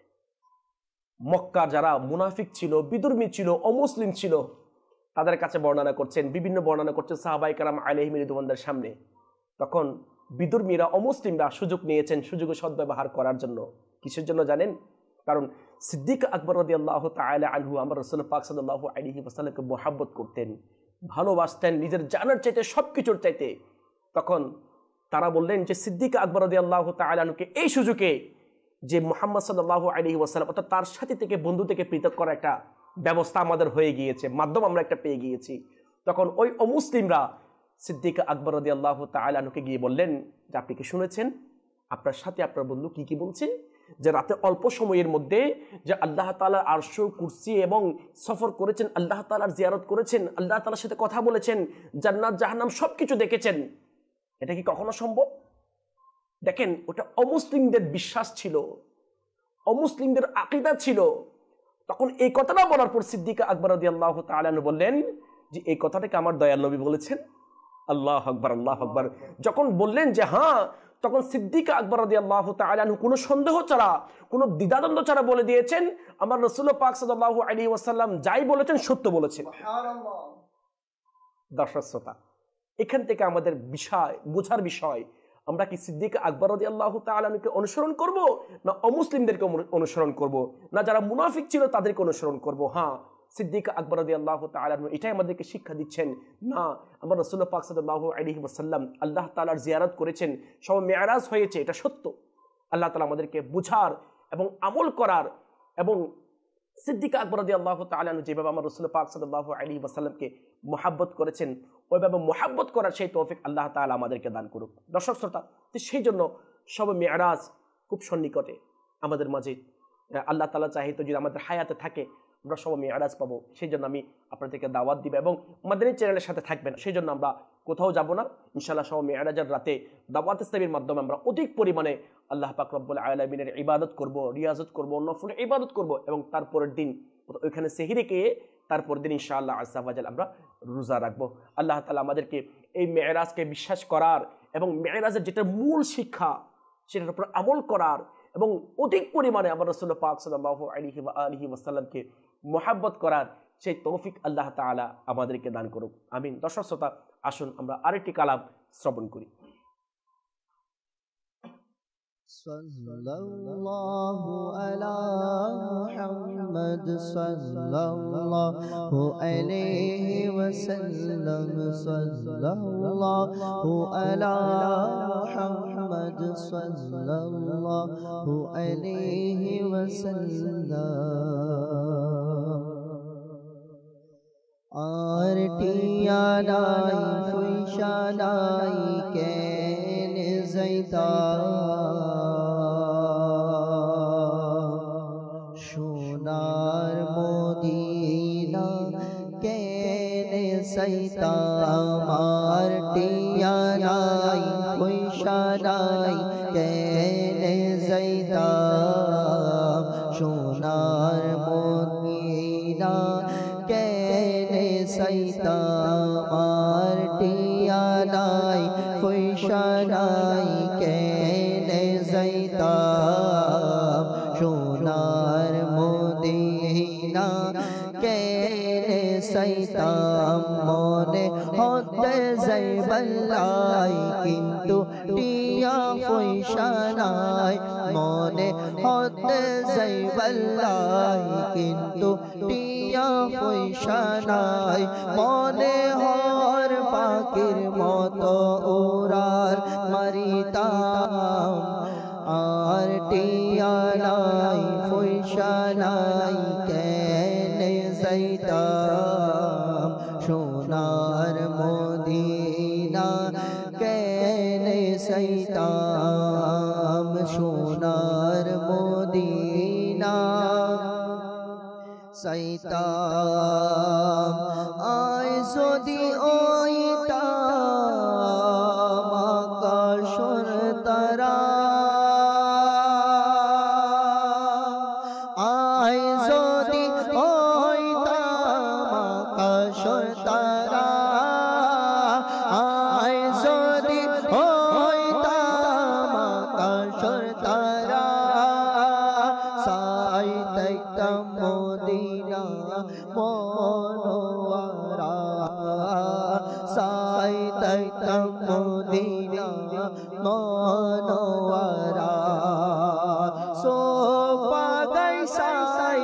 মক্কার যারা মুনাফিক ছিল, বিধর্মী ছিল, অমুসলিম ছিল, তাদের কাছে বর্ণনা করছেন, বিভিন্ন বর্ণনা করছেন সাহাবায়ে কেরাম আলাইহিম রিদওয়ানদের সামনে, তখন বিধর্মীরা অমুসলিমরা সুযোগ নিয়েছেন, সুযোগে সদ্ব্যবহার করার জন্য। কিসের জন্য জানেন? কারণ সিদ্দিক আকবর রাদিয়াল্লাহু তাআলা আনহু আমার রাসূল পাক সাল্লাল্লাহু আলাইহি ওয়াসাল্লামকে মহব্বত করতেন, ভালোবাসতেন নিজের জানের চাইতে, সবকিছুর চাইতে। তখন তারা বললেন যে সিদ্দিক আকবর রাদিয়াল্লাহু তাআলা আনহুকে এই সুযোগে যে মুহাম্মদ সাল্লাল্লাহু আলাইহি ওয়াসাল্লাম অর্থাৎ তার সাথে থেকে বন্ধু থেকে পৃথক করা একটা ব্যবস্থা আমাদের হয়ে গিয়েছে, মাধ্যম আমরা একটা পেয়ে গিয়েছি। তখন ওই অমুসলিমরা সিদ্দিক আকবর রাদিয়াল্লাহু তাআলা আনহুকে গিয়ে বললেন যে আপনি কি শুনেছেন আপনার সাথে আপনার বন্ধু কি কি বলছে, যে রাতে অল্প সময়ের মধ্যে যে আল্লাহ তাআলার আরশ, কুরসি এবং সফর করেছেন, আল্লাহ তাআলার জিয়ারত করেছেন, আল্লাহ তাআলার সাথে কথা বলেছেন, জান্নাত জাহান্নাম সবকিছু দেখেছেন। এটা কি কখনো সম্ভব? দেখেন, ওটা অমুসলিমদের বিশ্বাস ছিল, অমুসলিমদের আকীদা ছিল। তখন এই কথাটা বলার পর সিদ্দিক আকবর রাদিয়াল্লাহু তাআলা আনহু বললেন যে এই কথাটাকে আমার দয়াল নবী বলেছেন। আল্লাহু আকবার, আল্লাহু আকবার। যখন বললেন যে হ্যাঁ, তখন সিদ্দিক আকবর রাদিয়াল্লাহু তাআলা আনহু কোনো সন্দেহ ছাড়া, কোনো দ্বিধাদ্বন্দ্ব ছাড়া বলে দিয়েছেন আমার রাসূল পাক সাল্লাল্লাহু আলাইহি ওয়াসাল্লাম যাই বলেছেন সত্য বলেছেন। সুবহানাল্লাহ। দর্শক শ্রোতা, এখান থেকে আমাদের বিষয় বোঝার বিষয়, আমরা কি সিদ্দিক আকবর রাদিয়াল্লাহু তাআলা আনহুকে অনুসরণ করব, না অমুসলিমদেরকে অনুসরণ করব, না যারা মুনাফিক ছিল তাদেরকে অনুসরণ করব? হ্যাঁ, সিদ্দিক আকবর রাদিয়াল্লাহু তাআলা আনহু এটাই আমাদেরকে শিক্ষা দিচ্ছেন। না, আমার রাসূল পাক সাল্লাল্লাহু আলাইহি ওয়াসাল্লাম আল্লাহ তাআলার জিয়ারত করেছেন, সব মেরাজ হয়েছে, এটা সত্য। আল্লাহ তাআলা আমাদেরকে বুঝার এবং আমল করার, এবং সিদ্দিক আকবর রাদিয়াল্লাহু তাআলা আনহু যেভাবে আমার রাসূল পাক সাল্লাল্লাহু আলাইহি ওয়াসাল্লামকে মহব্বত করেছেন, ওইভাবে মহব্বত করার সেই তৌফিক আল্লাহ তাআলা আমাদেরকে দান করুক। দর্শক শ্রোতা, তো সেই জন্য সব মেরাজ খুব সন্নিকটে আমাদের মাঝে। আল্লাহ তাআলা চাহিত যদি আমাদের হায়াতে থাকে আমরা সব মেরাজ পাবো। সেই জন্য আমি আপনাদেরকে দাওয়াত দিব এবং আমাদের এই চ্যানেলের সাথে থাকবেন। সেই জন্য আমরা কোথাও যাব না, ইনশাআল্লাহ সব মেরাজের রাতে দাওয়াত ইসলামীর মাধ্যমে আমরা অধিক পরিমাণে আল্লাহ পাক রব্বুল আলামিনের ইবাদত করব, রিয়াজত করব, নফল ইবাদত করব, এবং তারপরের দিন ওইখানে সেহরি খেয়ে তারপর দিন ইনশাআল্লাহ আযজা ওয়া জাল আমরা রোজা রাখবো। আল্লাহ তাআলা আমাদেরকে এই মেরাজকে বিশ্বাস করার এবং মেরাজের যেটা মূল শিক্ষা সেটার উপর আমল করার এবং অধিক পরিমাণে আমার রাসূল পাক সাল্লাল্লাহু আলাইহি ওয়া আলিহি ওয়াসাল্লামকে মহব্বত করার সেই তৌফিক আল্লাহ তাআলা আমাদেরকে দান করুক। আমিন। দর্শক শ্রোতা, আসুন আমরা আরেকটি কালাম শ্রবণ করি। সাল্লাল্লাহু আলা মুহাম্মদ সাল্লাল্লাহু আলাইহি ওয়াসাল্লাম, সাল্লাল্লাহু আলা মুহাম্মদ সাল্লাল্লাহু আলাইহি ওয়াসাল্লাম। আর টিয়া নাই ফুইশা নাই কেনে যাইতা সোনার মদিনা কেনে যাইতা আমার টিয়া নাই ফুইশা নাই কেনে যাইতা সোনার মদিনা কেনে যাইতা আমার টিয়া নাই পয়সা নাই কেনে যাইতা সোনার মদিনা কেনে যাইতা মনে হতে যাইবালাই কিন্তু টিয়া পয়সা নাই মনে হতে যাইবালাই কিন্তু টিয়া পয়সা নাই মনে হর পাখির মতো উড়ার মারিতাম আর টিয়া নাই পয়সা নাই কেনে যাইতাম সোনার মদিনা কেনে যাইতাম সোনার মদিনা যাইতাম আয় যদি ওইতাম আকাশের তারা আয় যদি ওইতাম আকাশের তারা আয় যদি ওইতাম আকাশের তারা সাই দেখতাম মদিনা মনোয়ারা সাই দেখতাম মদিনা মনোয়ারা সোপা গাই সাই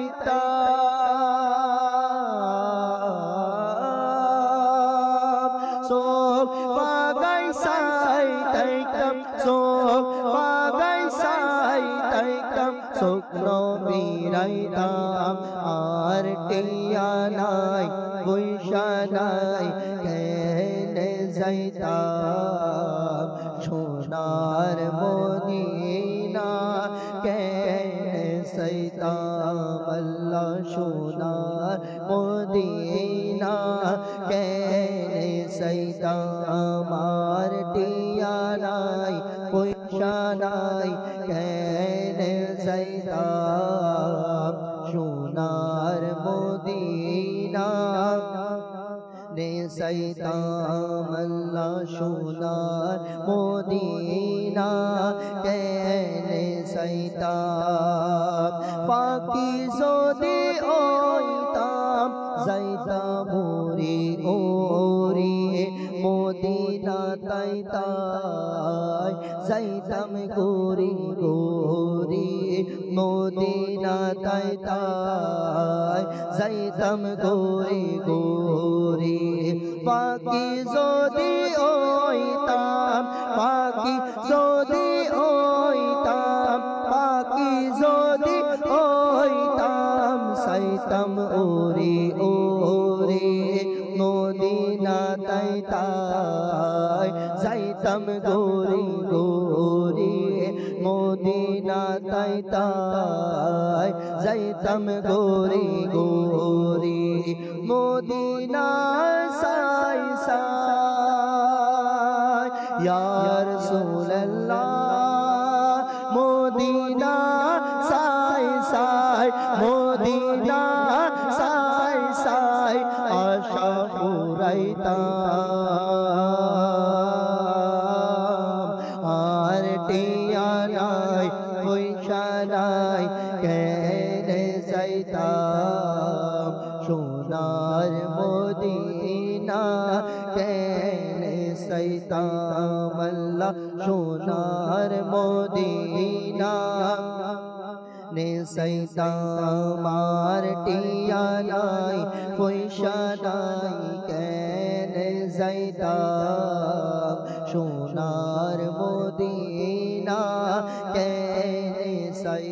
দেখতাম সোপা গাই সাই দেখতাম সোপা গাই সাই দেখতাম শুকনো বিরাইতাম আর টিয়া নাই পয়সা নাই কেনে যাইতাম সোনার মদিনা কেনে যাইতাম আল্লাহ সোনার মদিনা কেনে যাইতাম আর টিয়া নাই পয়সা নাই কেনে যাইতাম সোনার মদিনা নে যাইতাম আল্লাহ সোনার মদিনা কেনে যাইতাম পাখি যদি ওইতাম যাইতাম ওরে ওরে মদিনা তাই তাই যাইতাম গোরি গোরি মদিনা তাই তাই যাইতাম গোরি গোরি পাখি যদি ওইতাম পাখি যদি ওইতাম পাখি যদি ওইতাম যাইতাম ওরে ওরে মদিনা তাই তাই যাইতাম গোরি গোরি মদিনা তাই তাই যাইতাম গোরি গোরি মদিনা সাই সাই ইয়া রাসূলুল্লাহ মদিনা সাই সাই মদিনা সাই সাই আশা পুরাইতাম আর টিয়া নাই পয়সা নাই কেনে যাইতাম সোনার মদিনা কেনে যাইতাম আল্লাহ সোনার মদিনা নে যাইতাম আর টিয়া নাই পয়সা নাই কেনে যাইতাম সোনার মদিনা কেনে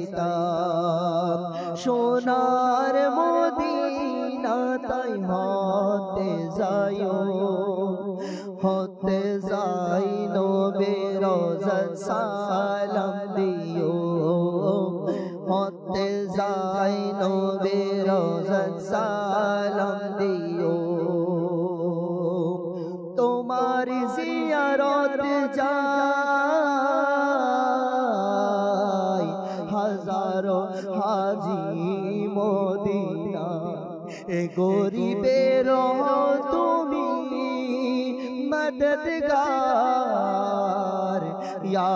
যাইতাম সোনার মদিনা তাই হয় রোজন সালাম দিও হতে যায় নবী রোজন সালাম দিও তোমার জিয়ারত যায় হাজারো হাজি মদিনা এ গরিবের তুমি মদদগার ইয়া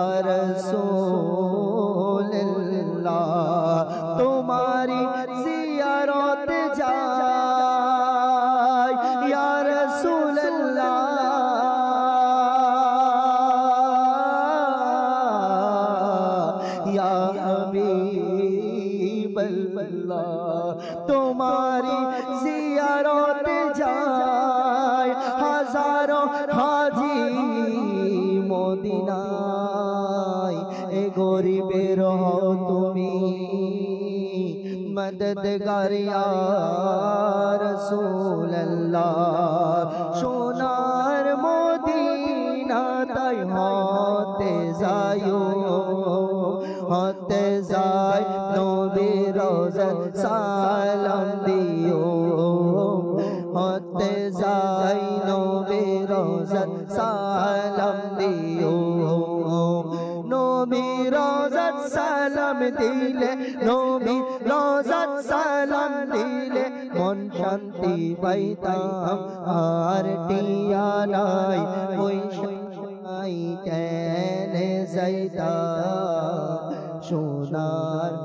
রাসূলুল্লাহ তোমারি জিয়ারত যায় ইয়া রাসূলুল্লাহ ইয়া হাবিবাল্লাহ তোমারি জিয়ারত যায় হাজারো হাজি মদিনায় এ গরিবের হও তুমি মদদগার ইয়া রাসূলুল্লাহ সোনার মদিনা তাই হতে যায়ো হতে যায় নবী রোজন সালাম দিও হতে যায় নবী রোজন সালাম দিও নবী রোজন সালাম দিলে নবী রোজন সালাম দিলে মন শান্তি পাইতাম আর টিয়া নাই ওই শাই কেনে যাইতা সোনার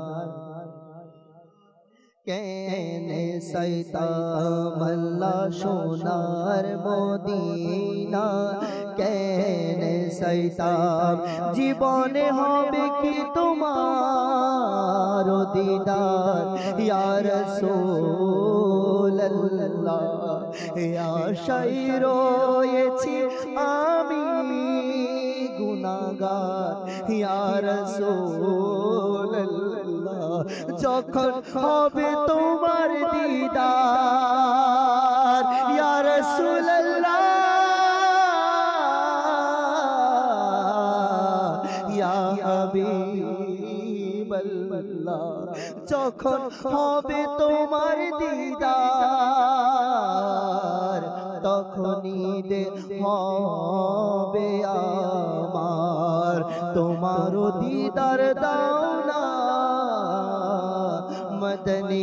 কেনে সাইতাম আল্লাহ সোনার মদিনা কেনে সাইতাম জীবনে হবে কি তোমার দিদার ইয়া রাসূলুল্লাহ ইয়া আশায় রয়েছি আমি গুনাহগার ইয়া রাসূলুল্লাহ যখন হবে তোমার দিদার ইয়া রাসূলুল্লাহ ইয়া হাবিবাল্লাহ যখন হবে তোমার দিদার তখনই দে হবে আমার তোমার দিদার দাও না মদনী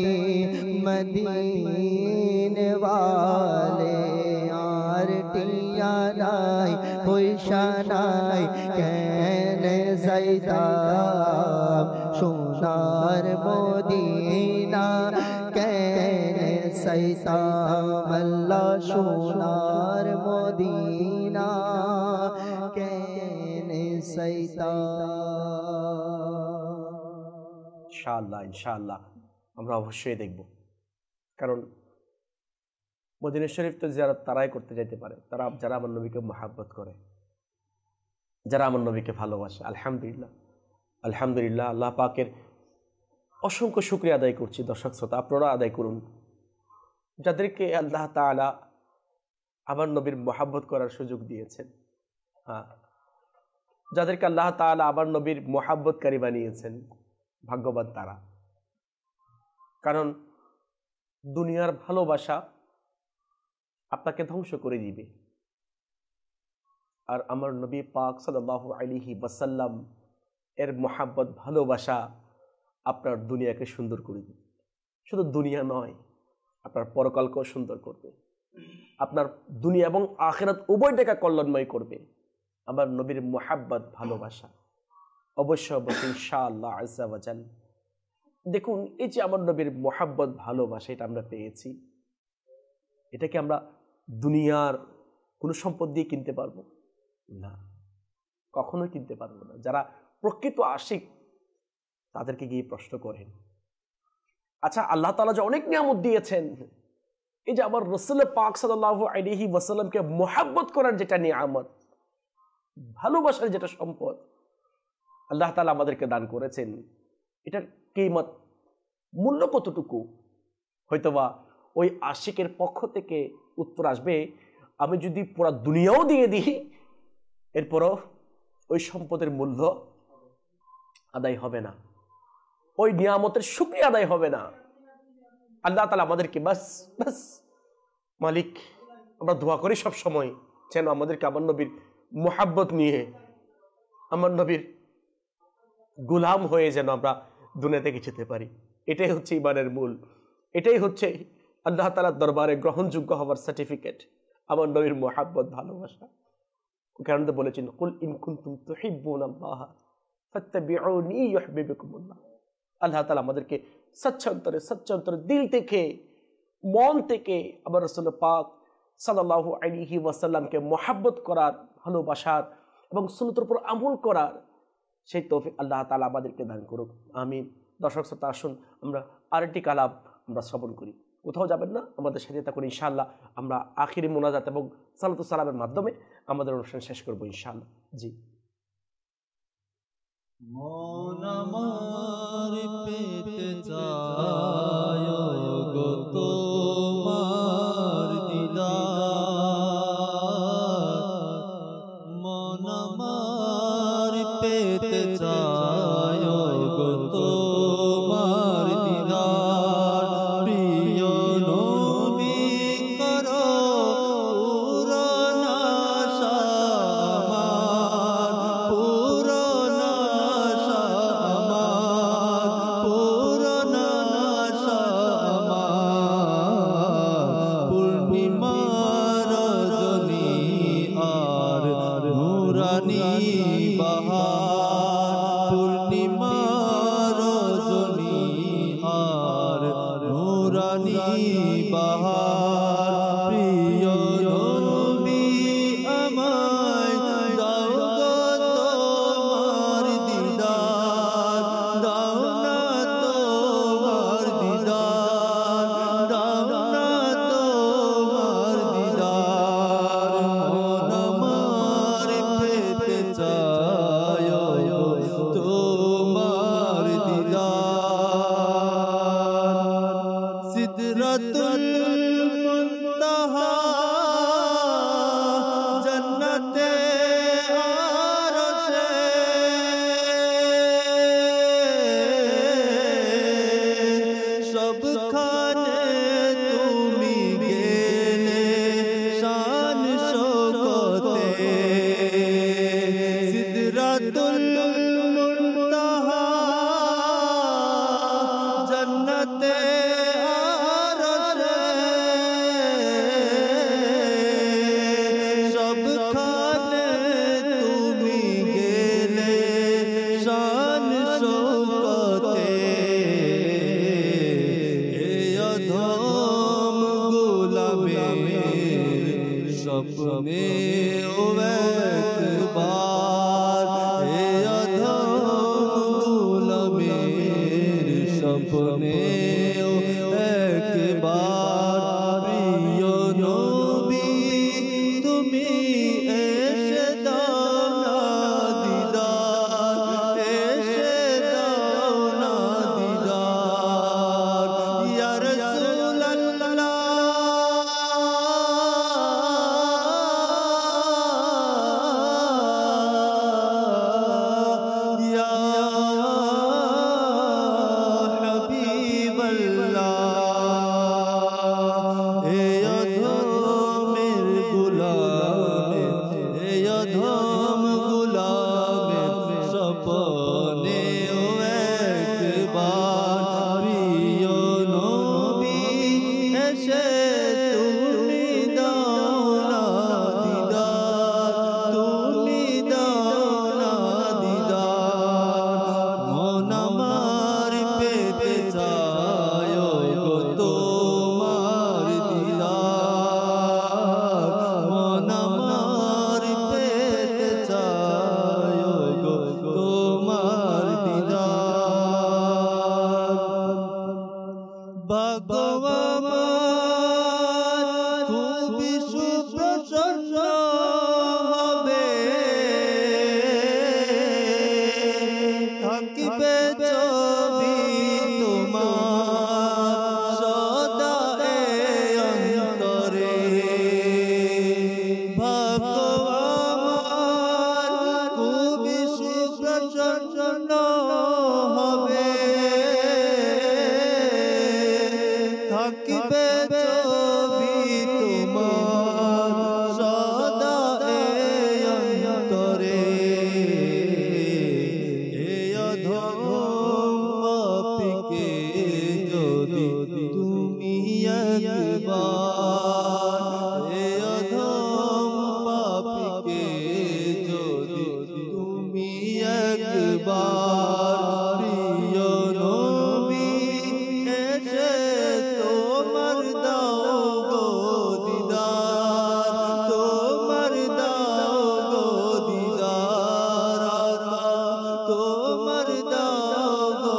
মদিনে वाले আর টিয়া নাই পয়সা নাই কেনে যাইতাম সোনার মদিনা কেনে যাইতাম আল্লাহ সোনার মদিনা কেনে যাইতাম ইনশাআল্লাহ ইনশাআল্লাহ আমরা অবশ্যই দেখব কারণ মদিনা শরীফ তো জিয়ারত তারাই করতে যেতে পারে তারা যারা আমার নবীকে মহব্বত করে যারা আমার নবীকে ভালোবাসে আলহামদুলিল্লাহ আলহামদুলিল্লাহ আল্লাহ পাকের অসংখ্য শুকরিয়া আদায় করছি দর্শক শ্রোতা আপনারা আদায় করুন যাদেরকে আল্লাহ তাআলা আমার নবীর মহব্বত করার সুযোগ দিয়েছেন হ্যাঁ যাদেরকে আল্লাহ তাআলা আমার নবীর মহব্বতকারী বানিয়েছেন ভাগ্যবান তারা কারণ দুনিয়ার ভালোবাসা আপনাকে ধ্বংস করে দিবে আর আমার নবী পাক সাল্লাল্লাহু আলাইহি ওয়াসাল্লাম এর মহব্বত ভালোবাসা আপনার দুনিয়াকে সুন্দর করে দিবে শুধু দুনিয়া নয় আপনার পরকালকেও সুন্দর করবে আপনার দুনিয়া এবং আখিরাত উভয়টাকে কল্যাণময় করবে আমার নবীর মহব্বত ভালোবাসা অবশ্য অবশ্যই ইনশাআল্লাহ আযজা ওয়া জাল দেখুন এই যে আমার নবীর মহব্বত ভালোবাসা এটা আমরা পেয়েছি এটা কি আমরা দুনিয়ার কোনো সম্পদ দিয়ে কিনতে পারবো না কখনোই কিনতে পারবো না যারা প্রকৃত আশিক তাদেরকে গিয়ে প্রশ্ন করেন আচ্ছা আল্লাহ তাআলা যে অনেক নিয়ামত দিয়েছেন এই যে আমার রাসূল পাক সাল্লাল্লাহু আলাইহি ওয়াসাল্লামকে মহব্বত করার যেটা নিয়ামত ভালোবাসার যেটা সম্পদ আল্লাহ তাআলা আমাদেরকে দান করেছেন এটার কিমত মূল্য কতটুকু হয়তোবা ওই আশিকের পক্ষ থেকে উত্তর আসবে আমি যদি পুরো দুনিয়াও দিয়ে দিই এরপরও ওই সম্পদের মূল্য আদায় হবে না, ওই নিয়ামতের শুকরিয়া আদায় হবে না। আল্লাহ তাআলা আমাদেরকে বাস বাস মালিক, আমরা দোয়া করি সব সময় যেন আমাদেরকে আমার নবীর মুহাব্বত নিয়ে আমার নবীর গোলাম হয়ে যেন আমরা দুনিয়া থেকে যেতে পারি। এটাই হচ্ছে ইমানের মূল, এটাই হচ্ছে আল্লাহ তাআলার দরবারে গ্রহণযোগ্য হওয়ার সার্টিফিকেট, আমার নবীর মুহাব্বত, ভালোবাসা। কারণ তো বলেছেন, কুল ইন কুনতুম তুহিব্বুনাল্লাহ ফাত্তাবিউনি ইউহিব্বুকুমুল্লাহ। আল্লাহ তাআলা আমাদেরকে সচ্চন্তরে সচ্চন্তরে দিল থেকে, মন থেকে আমার রাসূল পাক সাল্লাল্লাহু আলাইহি ওয়াসাল্লামকে মুহাব্বত করার, ভালোবাসার এবং সুন্নতের উপর আমল করার সেই তৌফিক আল্লাহ তাআলা আমাদেরকে দান করুক, আমিন। দর্শক শ্রোতা, আসুন আমরা আরেকটি কালাম আমরা শ্রবণ করি। কোথাও যাবেন না, আমাদের সাথে থাকুন। ইনশাআল্লাহ আমরা আখিরি মোনাজাত এবং সালাতু সালামের মাধ্যমে আমাদের অনুষ্ঠান শেষ করব ইনশাআল্লাহ। জি। মন আমার পেতে চায় গো তোমার দিদার, মন আমার পেতে চায় গো তোমার দিদার, প্রিয় নবী করো পূরণ আশা আমার, পূরণ আশা আমার, পূরণ আশা আমার। পূর্ণিমার রজনী আর নূরানী বাহার, পূর্ণিমার রজনী আর নূরানী বাহার, প্রিয় নবী আমায় দাও গো তোমার দিদার, দাও না তোমার দিদার, দাও না তোমার দিদার। মন আমার পেতে চায় তোমার দিদার। সিদরাতুল মুনতাহা জান্নাতে আরশে, সবখানে তুমি গেলে শান শওকতে। সিদরাতুল মুনতাহা জান্নাতে আরশে, সবখানে তুমি গেলে শান শওকতে। এ অধম গোলামের স্বপ্নে ও একবার, এ অধম গোলামের স্বপ্নে ও একবার। প্রিয় নবী তুমি এসে দাও না দিদার, এসে দাও না দিদার। ইয়া রাসূলুল্লাহ ইয়া হাবিবাল্লাহ। এ অধমের গোলামের, এ অধম গোলামের স্বপ্নে ও একবার, প্রিয় নবী এসে তুমি দাও না দিদার, তুমি দাও না দিদার। মন আমার পেতে চায় গো তোমার দিদার, মন আমার পেতে চায় গো তোমার দিদার। ভগবান খুবই সুপ্রসন্ন হবে, থাকিবে ছবি তোমার সদা এ অন্তরে। ভগবান খুবই প্রসন্ন হবে থাকিবে ছবি তোমার সদা এই অন্তরে এই অধম পাপীকে যদি তুমি একবার এই অধম পাপীকে যদি তুমি একবার প্রিয় নবী এসে তোমার দাও গো দিদার তোমার দাও গো দিদার তোমার দাও গো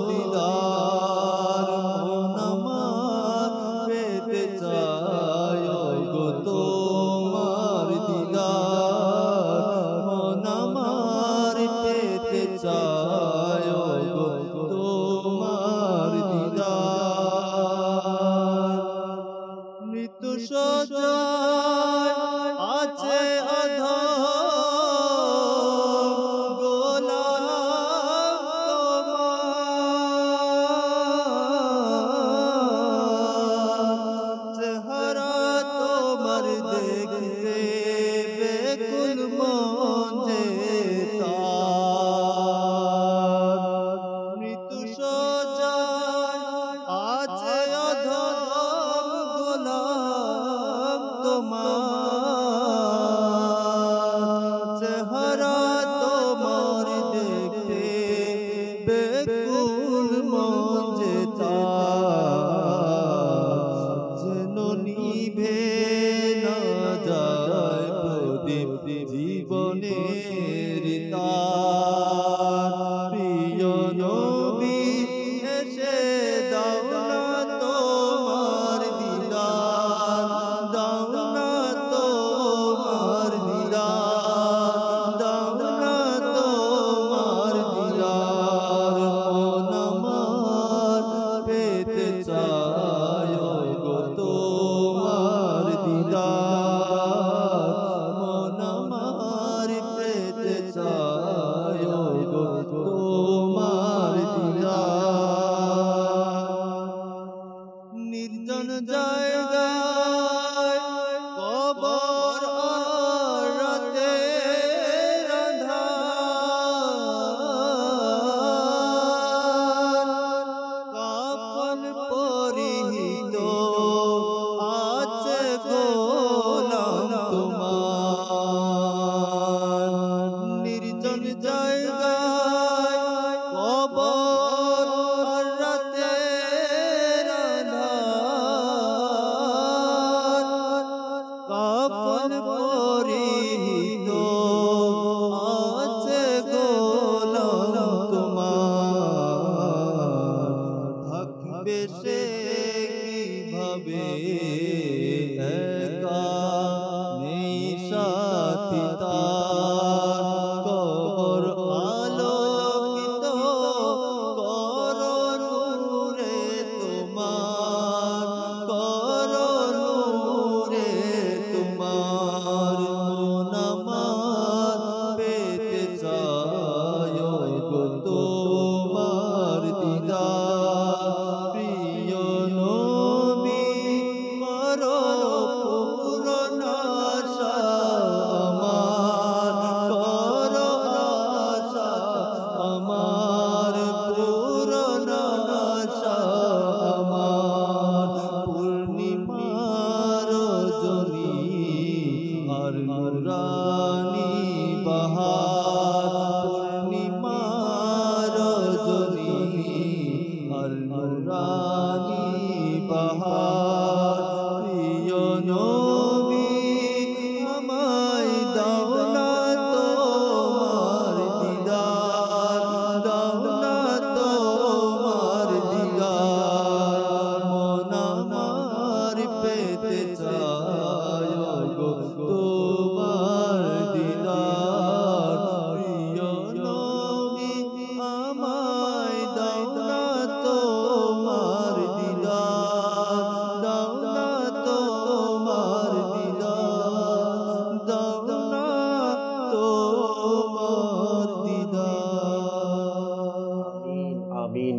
দিদার মন আমার পেতে চায় গো তোমার দিদার মন আমার পেতে চায় গো তোমার দিদার মৃত্যু সজায় আছে অধম গোলাম তোমার চেহারা তোমার দেখতে বেকুল মন যে তার মৃত্যু সজায় আছে অধম গোলাম তোমার চেহারা তোমার দেখতে বেকুল মন যে তার যেন নিভে না যায় প্রদীপ জীবনের তার প্রিয় নবী এসে দাও না তোমার দিদার দাও না তোমার দিদার দাও না তোমার দিদার মন আমার পেতে চায় গো তোমার দিদার মন আমার পেতে চায় গো তোমার দিদার নির্জন জায়গায় কবর আর রাতে কাফন পরিহিত আছে গোলাম তোমার নির্জন জায়গায় কবর আর রাতে কাফন পরিহিত আছে গোলাম তোমার থাকবে সে কিভাবে একা নেই সাথী তার কবর আলোকিত করো নূরে তোমার করো নূরে তোমার মন আমার পেতে চায় গো তোমার দিদার প্রিয় নবী করো পূরণ আশা আমার করো আশা আমার পূরণ আশা আমার পূর্ণিমার রজনী আর নুরানি বাহার পূর্ণিমার রজনী আর নুরানি বাহার প্রিয় নবী আমায় দাও না তোমার দিদার দাও না তোমার দিদার মন আমার পেতে চায় গো তোমার দিদার প্রিয় নবী আমায় দাও না তোমার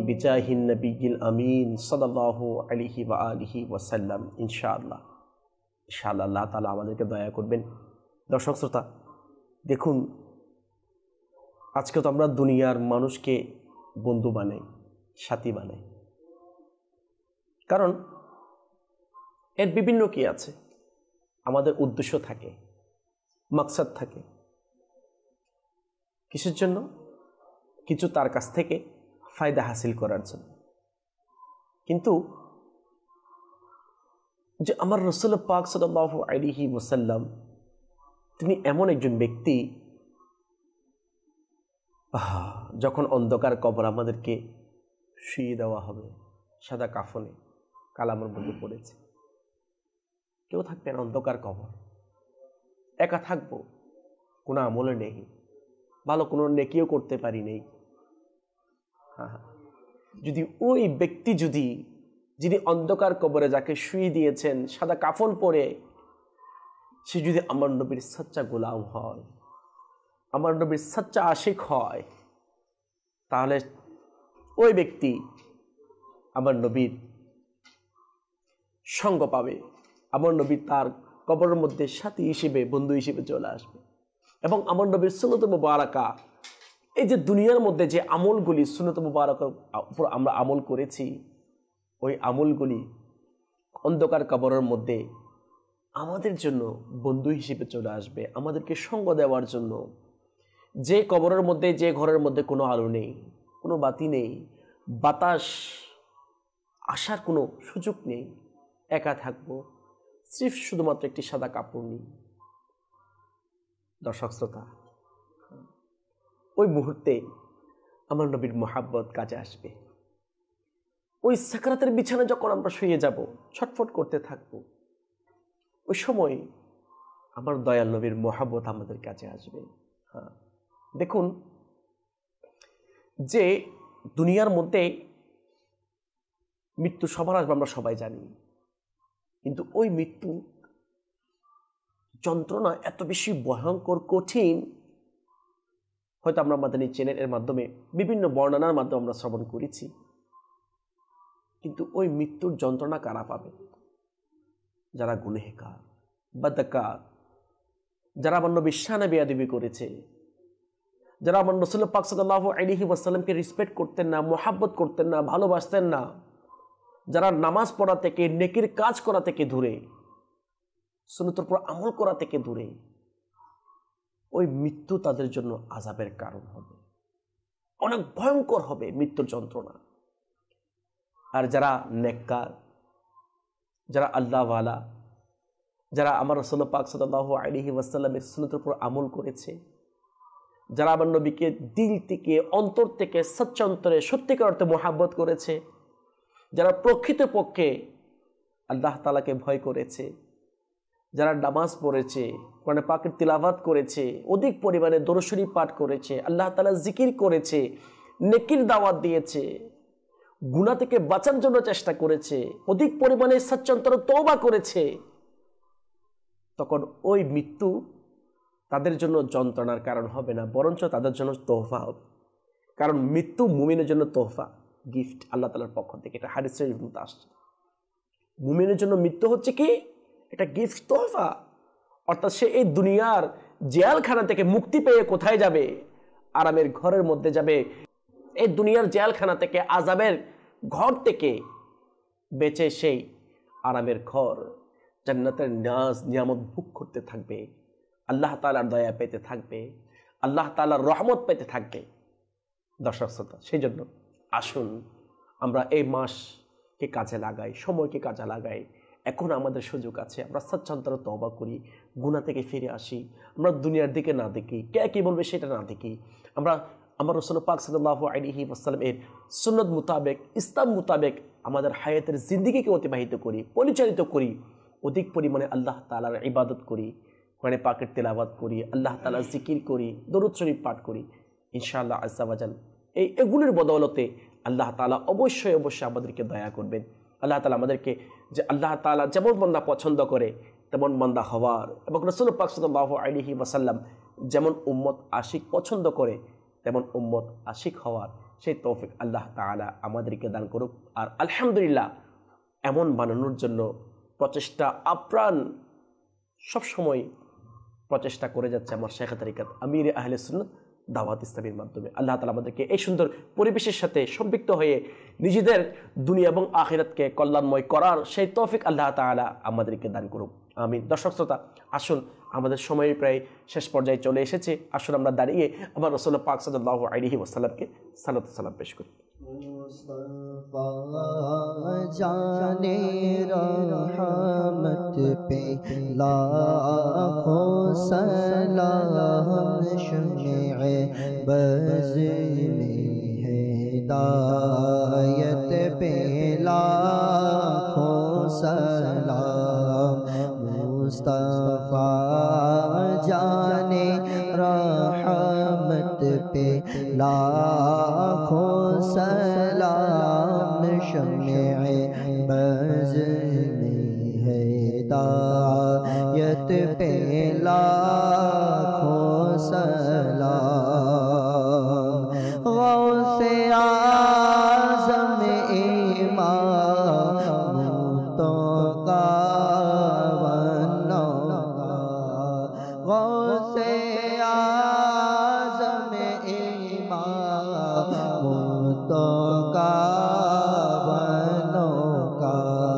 বিজাহিন নবিয়িল আমিন সাল্লাল্লাহু আলাইহি ওয়া আলিহি ওয়াসাল্লাম। ইনশাআল্লাহ ইনশাআল্লাহ আল্লাহ তাআলা আমাদেরকে দয়া করবেন। দর্শক শ্রোতা, দেখুন, আজকে তো আমরা দুনিয়ার মানুষকে বন্ধু বানাই, সাথী বানাই, কারণ এর বিভিন্ন কি আছে, আমাদের উদ্দেশ্য থাকে, মাকসাদ থাকে। কিসের জন্য? কিছু তার কাছ থেকে ফায়দা হাসিল করার জন্য। কিন্তু যে আমার রাসূল পাক সাল্লাল্লাহু আলাইহি ওয়াসাল্লাম, তিনি এমন একজন ব্যক্তি, যখন অন্ধকার কবর আমাদেরকে শুইয়ে দেওয়া হবে, সাদা কাফনে কালামের মধ্যে পড়েছে, কেউ থাকবে না, অন্ধকার কবর, একা থাকবো, কোনো আমলে নেই, ভালো কোনো নেকিও করতে পারি নেই। হ্যাঁ, যদি ওই ব্যক্তি, যদি যিনি অন্ধকার কবরে যাকে শুয়ে দিয়েছেন সাদা কাফন পরে, সে যদি আমার নবীর সচ্চা গোলাম হয়, আমার নবীর সচ্চা আশিক হয়, তাহলে ওই ব্যক্তি আমার নবীর সঙ্গ পাবে, আমার নবী তার কবরের মধ্যে সাথী হিসেবে, বন্ধু হিসেবে চলে আসবে। এবং আমার নবীর সুন্নত মুবারাকা, এই যে দুনিয়ার মধ্যে যে আমলগুলি সুন্নত মুবারাকার উপর আমরা আমল করেছি, ওই আমলগুলি অন্ধকার কবরের মধ্যে আমাদের জন্য বন্ধু হিসেবে চলে আসবে, আমাদেরকে সঙ্গ দেওয়ার জন্য। যে কবরের মধ্যে, যে ঘরের মধ্যে কোনো আলো নেই, কোনো বাতি নেই, বাতাস আসার কোনো সুযোগ নেই, একা থাকবো, সিফ শুধুমাত্র একটি সাদা কাপড় নেই। দর্শক শ্রোতা, ওই মুহূর্তে আমার নবীর মোহাব্বত কাজে আসবে। ওই সাকরাতের বিছানা যখন আমরা শুয়ে যাব, ছটফট করতে থাকবো, ওই সময় আমার দয়াল নবীর মোহাব্বত আমাদের কাছে আসবে। হ্যাঁ, দেখুন, যে দুনিয়ার মধ্যে মৃত্যু সবার আসবে, আমরা সবাই জানি, কিন্তু ওই মৃত্যু যন্ত্রণা এত বেশি ভয়ঙ্কর, কঠিন, হয়তো আমরা মাদানী চ্যানেলের মাধ্যমে বিভিন্ন বর্ণনার মাধ্যমে আমরা শ্রবণ করেছি। কিন্তু ওই মৃত্যুর যন্ত্রণা কারা পাবে? যারা গুনেহগার, বাদকার, যারা আমার নবীর শানে বেয়াদবি করেছে, যারা আমার রাসূল পাক সাল্লাল্লাহু আলাইহি ওয়াসাল্লামকে রেসপেক্ট করতেন না, মোহাব্বত করতেন না, ভালোবাসতেন না, যারা নামাজ পড়া থেকে, নেকির কাজ করা থেকে দূরে, সুন্নতের উপর আমল করা থেকে দূরে, ওই মৃত্যু তাদের জন্য আযাবের কারণ হবে, অনেক ভয়ঙ্কর হবে মৃত্যুর যন্ত্রণা। আর যারা নেককার, যারা আল্লাহওয়ালা, যারা আমার রাসূল পাক সাল্লাল্লাহু আলাইহি ওয়াসাল্লামের সুন্নতের উপর আমল করেছে, যারা আমার নবীকে দিল থেকে, অন্তর থেকে, সচ্চা অন্তরে সত্যিকার অর্থে মোহাব্বত করেছে, যারা প্রকৃতপক্ষে আল্লাহ তাআলাকে ভয় করেছে, যারা নামাজ পড়েছে, কোরআন পাকের তিলাওয়াত করেছে, অধিক পরিমাণে দরুদ শরীফ পাঠ করেছে, আল্লাহ তাআলা জিকির করেছে, নেকির দাওয়াত দিয়েছে, গুনাহ থেকে বাঁচার জন্য চেষ্টা করেছে, অধিক পরিমাণে সচ্চা অন্তরে তওবা করেছে, তখন ওই মৃত্যু তাদের জন্য যন্ত্রণার কারণ হবে না, বরঞ্চ তাদের জন্য তোহফা হবে। কারণ মৃত্যু মুমিনের জন্য তোহফা, গিফট আল্লাহ তাআলার পক্ষ থেকে। এটা হাদিস শরীফের মধ্যে আসছে, মুমিনের জন্য মৃত্যু হচ্ছে কি এটা গিফট, তোহফা। অর্থাৎ সে এই দুনিয়ার জেলখানা থেকে মুক্তি পেয়ে কোথায় যাবে? আরামের ঘরের মধ্যে যাবে। এই দুনিয়ার জেলখানা থেকে, আযাবের ঘর থেকে বেঁচে সেই আরামের ঘর, জান্নাতের নাজ নিয়ামত ভোগ করতে থাকবে, আল্লাহ তাআলার দয়া পেতে থাকবে, আল্লাহ তাআলার রহমত পেতে থাকবে। দর্শক শ্রোতা, সেই জন্য আসুন আমরা এই মাসকে কাজে লাগাই, সময়কে কাজে লাগাই। এখন আমাদের সুযোগ আছে, আমরা সচ্ছান্তরে তওবা করি, গুনাহ থেকে ফিরে আসি, আমরা দুনিয়ার দিকে না দেখি, কে কি বলবে সেটা না দেখি, আমরা আমার রাসূল পাক সাল্লাল্লাহু আলাইহি ওয়াসাল্লাম এর সুন্নাত মোতাবেক, ইসলাম মোতাবেক আমাদের হায়াতের জিন্দেগিকে অতিবাহিত করি, পরিচালিত করি, অধিক পরিমাণে আল্লাহ তাআলার ইবাদত করি, কোরআন পাকের তেলাওয়াত করি, আল্লাহ তাআলার জিকির করি, দরুদ শরীফ পাঠ করি। ইনশাআল্লাহ আজ্জা ওয়া জাল এই এগুলির বদৌলতে আল্লাহ তাআলা অবশ্যই অবশ্যই আমাদেরকে দয়া করবেন। আল্লাহ তাআলা আমাদেরকে, যে আল্লাহ তাআলা যেমন বান্দা পছন্দ করে তেমন বান্দা হওয়ার, এবং রাসূল পাক সাল্লাল্লাহু আলাইহি ওয়াসাল্লাম যেমন উম্মত আশিক পছন্দ করে তেমন উম্মত আশিক হওয়ার সেই তৌফিক আল্লাহ তাআলা আমাদেরকে দান করুক। আর আলহামদুলিল্লাহ এমন বানানোর জন্য প্রচেষ্টা আপ্রাণ সবসময় প্রচেষ্টা করে যাচ্ছে আমার শাইখ তরিকত আমির আহলে সুন্নাত দাওয়াত ইসলামীর মাধ্যমে। আল্লাহ তাআলা আমাদেরকে এই সুন্দর পরিবেশের সাথে সম্পৃক্ত হয়ে নিজেদের দুনিয়া এবং আখিরাতকে কল্যাণময় করার সেই তৌফিক আল্লাহ তাআলা আমাদেরকে দান করুক, আমিন। দর্শক শ্রোতা, আসুন আমাদের সময় প্রায় শেষ পর্যায়ে চলে এসেছে। আসুন আমরা দাঁড়িয়ে আমার রাসূলুল্লাহ পাক সাল্লাল্লাহু আলাইহি ওয়াসাল্লামকে সালাত সালাম পেশ করি। मुस्तफा जाने रहमत पे लाखों सलाम, शम्ए बज़ में हिदायत पे लाखों सलाम। मुस्तफा जाने रहमत पे लाखों सलाम, शम्ए बज़ में हिदायत पे लाखों सलाम। गौसे आज़म इमामतों का बनौका, गौसे आज़म इमामतों का बनौका,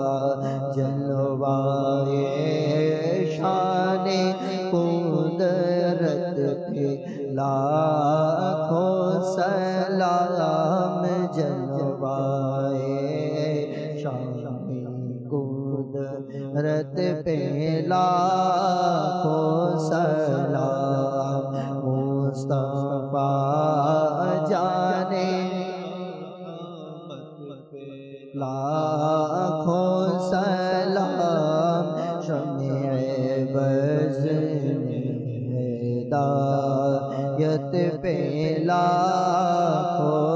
जलवाए शाने कुदरत पे लाखों सलाम। जलवाए शाने कुदरत पे लाखों सलाम। मुस्तफा जाने लाखों सलाम, शम्ए बज़ में हिदायत पे लाखों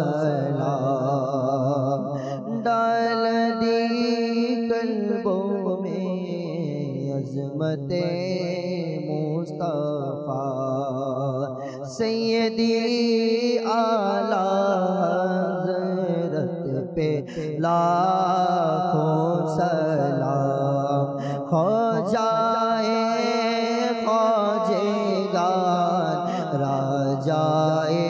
सलाम। डाल दी कल्बों में अज़मते मुस्तफा, सैयदी आला हज़रत पे लाखों सलाम। ख्वाजाए ख्वाजेगान राजाए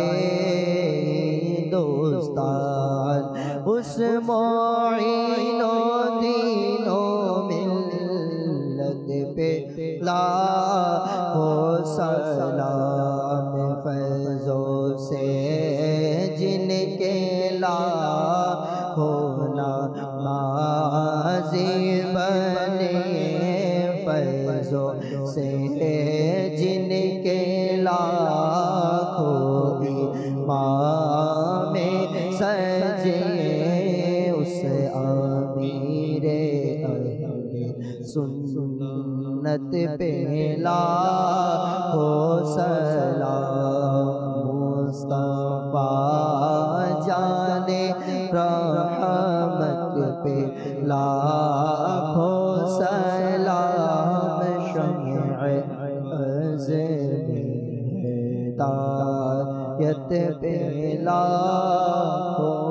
दोस्तान, उस मोइनो दीनो मिल्लत पे लाखों सलाम। फैज़ो से जिनके लाखों नाज़ी बने, फैज़ो से जिनके लाखों इमाम सजे, उस आमीरे अहले सुन्नत पे लाखों सलाम। मुस्तफा जाने रहमत पे लाखों सलाम, शम्ए बज़ में हिदायत पे लाखों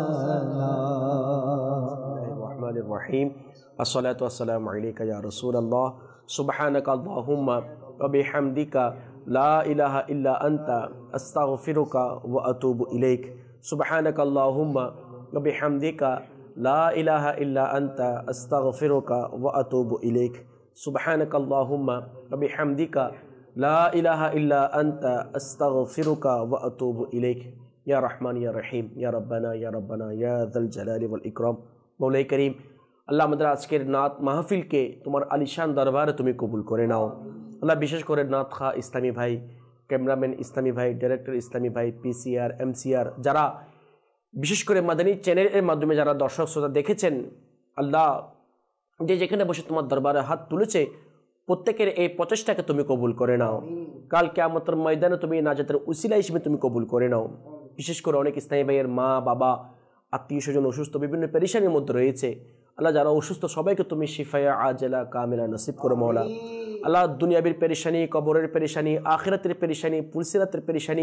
सलाम। रहमानिर्रहीम। अस्सलातु वस्सलामु अलैका या रसूलल्लाह, सुब्हानका अल्लाहुम्मा व बिहम्दिका ला इलाहा इल्ला अंता अस्तगफिरुका व अतूबु इलैक। सुब्हानका अल्लाहुम्मा व बिहम्दिका ला इलाहा इल्ला अंता अस्तगफिरुका व अतूबु इलैक। सुब्हानका अल्लाहुम्मा व बिहम्दिका ला इलाहा इल्ला अंता अस्तगफिरुका व अतूबु इलैक। या रहमान या रहीम या रब्बाना या रब्बाना या ज़ल जलाली वल इकराम। मौलाई करीम, আল্লাহ আমাদের আজকের নাত মাহফিলকে তোমার আলিশান দরবারে তুমি কবুল করে নাও। আল্লাহ বিশেষ করে নাত খা ইসলামী ভাই, ক্যামেরাম্যান ইসলামী ভাই, ডাইরেক্টর ইসলামী ভাই, পিসিআর, এমসিআর, যারা বিশেষ করে মাদানী চ্যানেলের মাধ্যমে যারা দর্শক শ্রোতা দেখেছেন, আল্লাহ যে যেখানে বসে তোমার দরবারে হাত তুলেছে প্রত্যেকের এই প্রচেষ্টাকে তুমি কবুল করে নাও। কাল কিয়ামতের ময়দানে তুমি নাজাতের উসিলা হিসেবে তুমি কবুল করে নাও। বিশেষ করে অনেক ইসলামী ভাইয়ের মা বাবা আত্মীয় স্বজন অসুস্থ, বিভিন্ন পেরেশানির মধ্যে রয়েছে। আল্লাহ যারা অসুস্থ সবাইকে তুমি শিফায়া আজলা কামিলা নসিব করো মওলা। আল্লাহ দুনিয়াবির পেরেশানি, কবরের পেরেশানি, আখিরাতের পেরেশানি, পুলসিরাতের পেরেশানি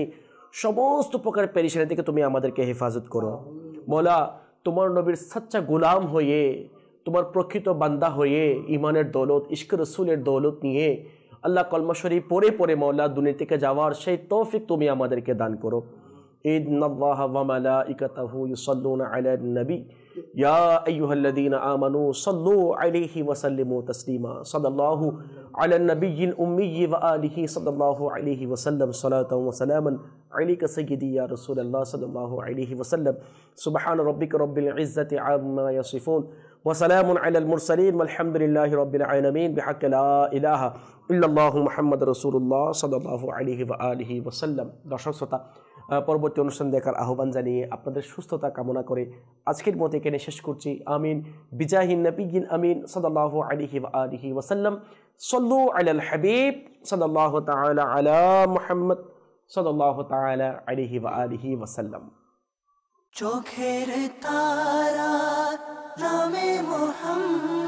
সমস্ত প্রকার পেরেশানি থেকে তুমি আমাদেরকে হেফাজত করো। মৌলা, তোমার নবীর সচ্চা গোলাম হয়ে, তোমার প্রকৃত বান্দা হয়ে, ইমানের দৌলত, ইশক রসুলের দৌলত নিয়ে আল্লাহ কলমা শরীফ পড়ে পড়ে মৌলা দুনিয়া থেকে যাওয়ার সেই তৌফিক তুমি আমাদেরকে দান করো। ইন্নাল্লাহা ওয়া মালাইকাতাহু ইউসাল্লুনা আলান নবী ইয়া আইয়ুহাল্লাযীনা আমানু সাল্লু আলাইহি ওয়া সাল্লিমু তাসলিমা। সাল্লাল্লাহু আলান নবিয়্যিল উম্মি ওয়া আলিহি সাল্লাল্লাহু আলাইহি ওয়া সাল্লাম সালাতাও ওয়া সালামান আলাইকা সাইয়্যিদি ইয়া রাসূলুল্লাহ সাল্লাল্লাহু আলাইহি ওয়া সাল্লাম। সুবহানা রাব্বিকা রাব্বিল ইজ্জাতি আম্মা ইয়াসিফুন ওয়া সালামুন আলাল মুরসালিন ওয়ালহামদুলিল্লাহি রাব্বিল আলামিন বিহাক্কি লা ইলাহা ইল্লাল্লাহু মুহাম্মাদুর রাসূলুল্লাহ সাল্লাল্লাহু আলাইহি ওয়া আলিহি ওয়া সাল্লাম। দর্শক শ্রোতা, পরবর্তী অনুষ্ঠান দেখার আহ্বান জানিয়ে আপনাদের সুস্থতা কামনা করে আজকের মতো এখানে শেষ করছি। আমিন বিজাহিন নবিয়্যিন আমিন সাল্লাল্লাহু আলাইহি ওয়া আলিহি ওয়া সাল্লাম। সাল্লু আলাল হাবিব সাল্লাল্লাহু তাআলা আলা মুহাম্মদ সাল্লাল্লাহু তাআলা আলাইহি ওয়া আলিহি ওয়া সাল্লাম। চোখের তারা নামে মুহাম্মদ।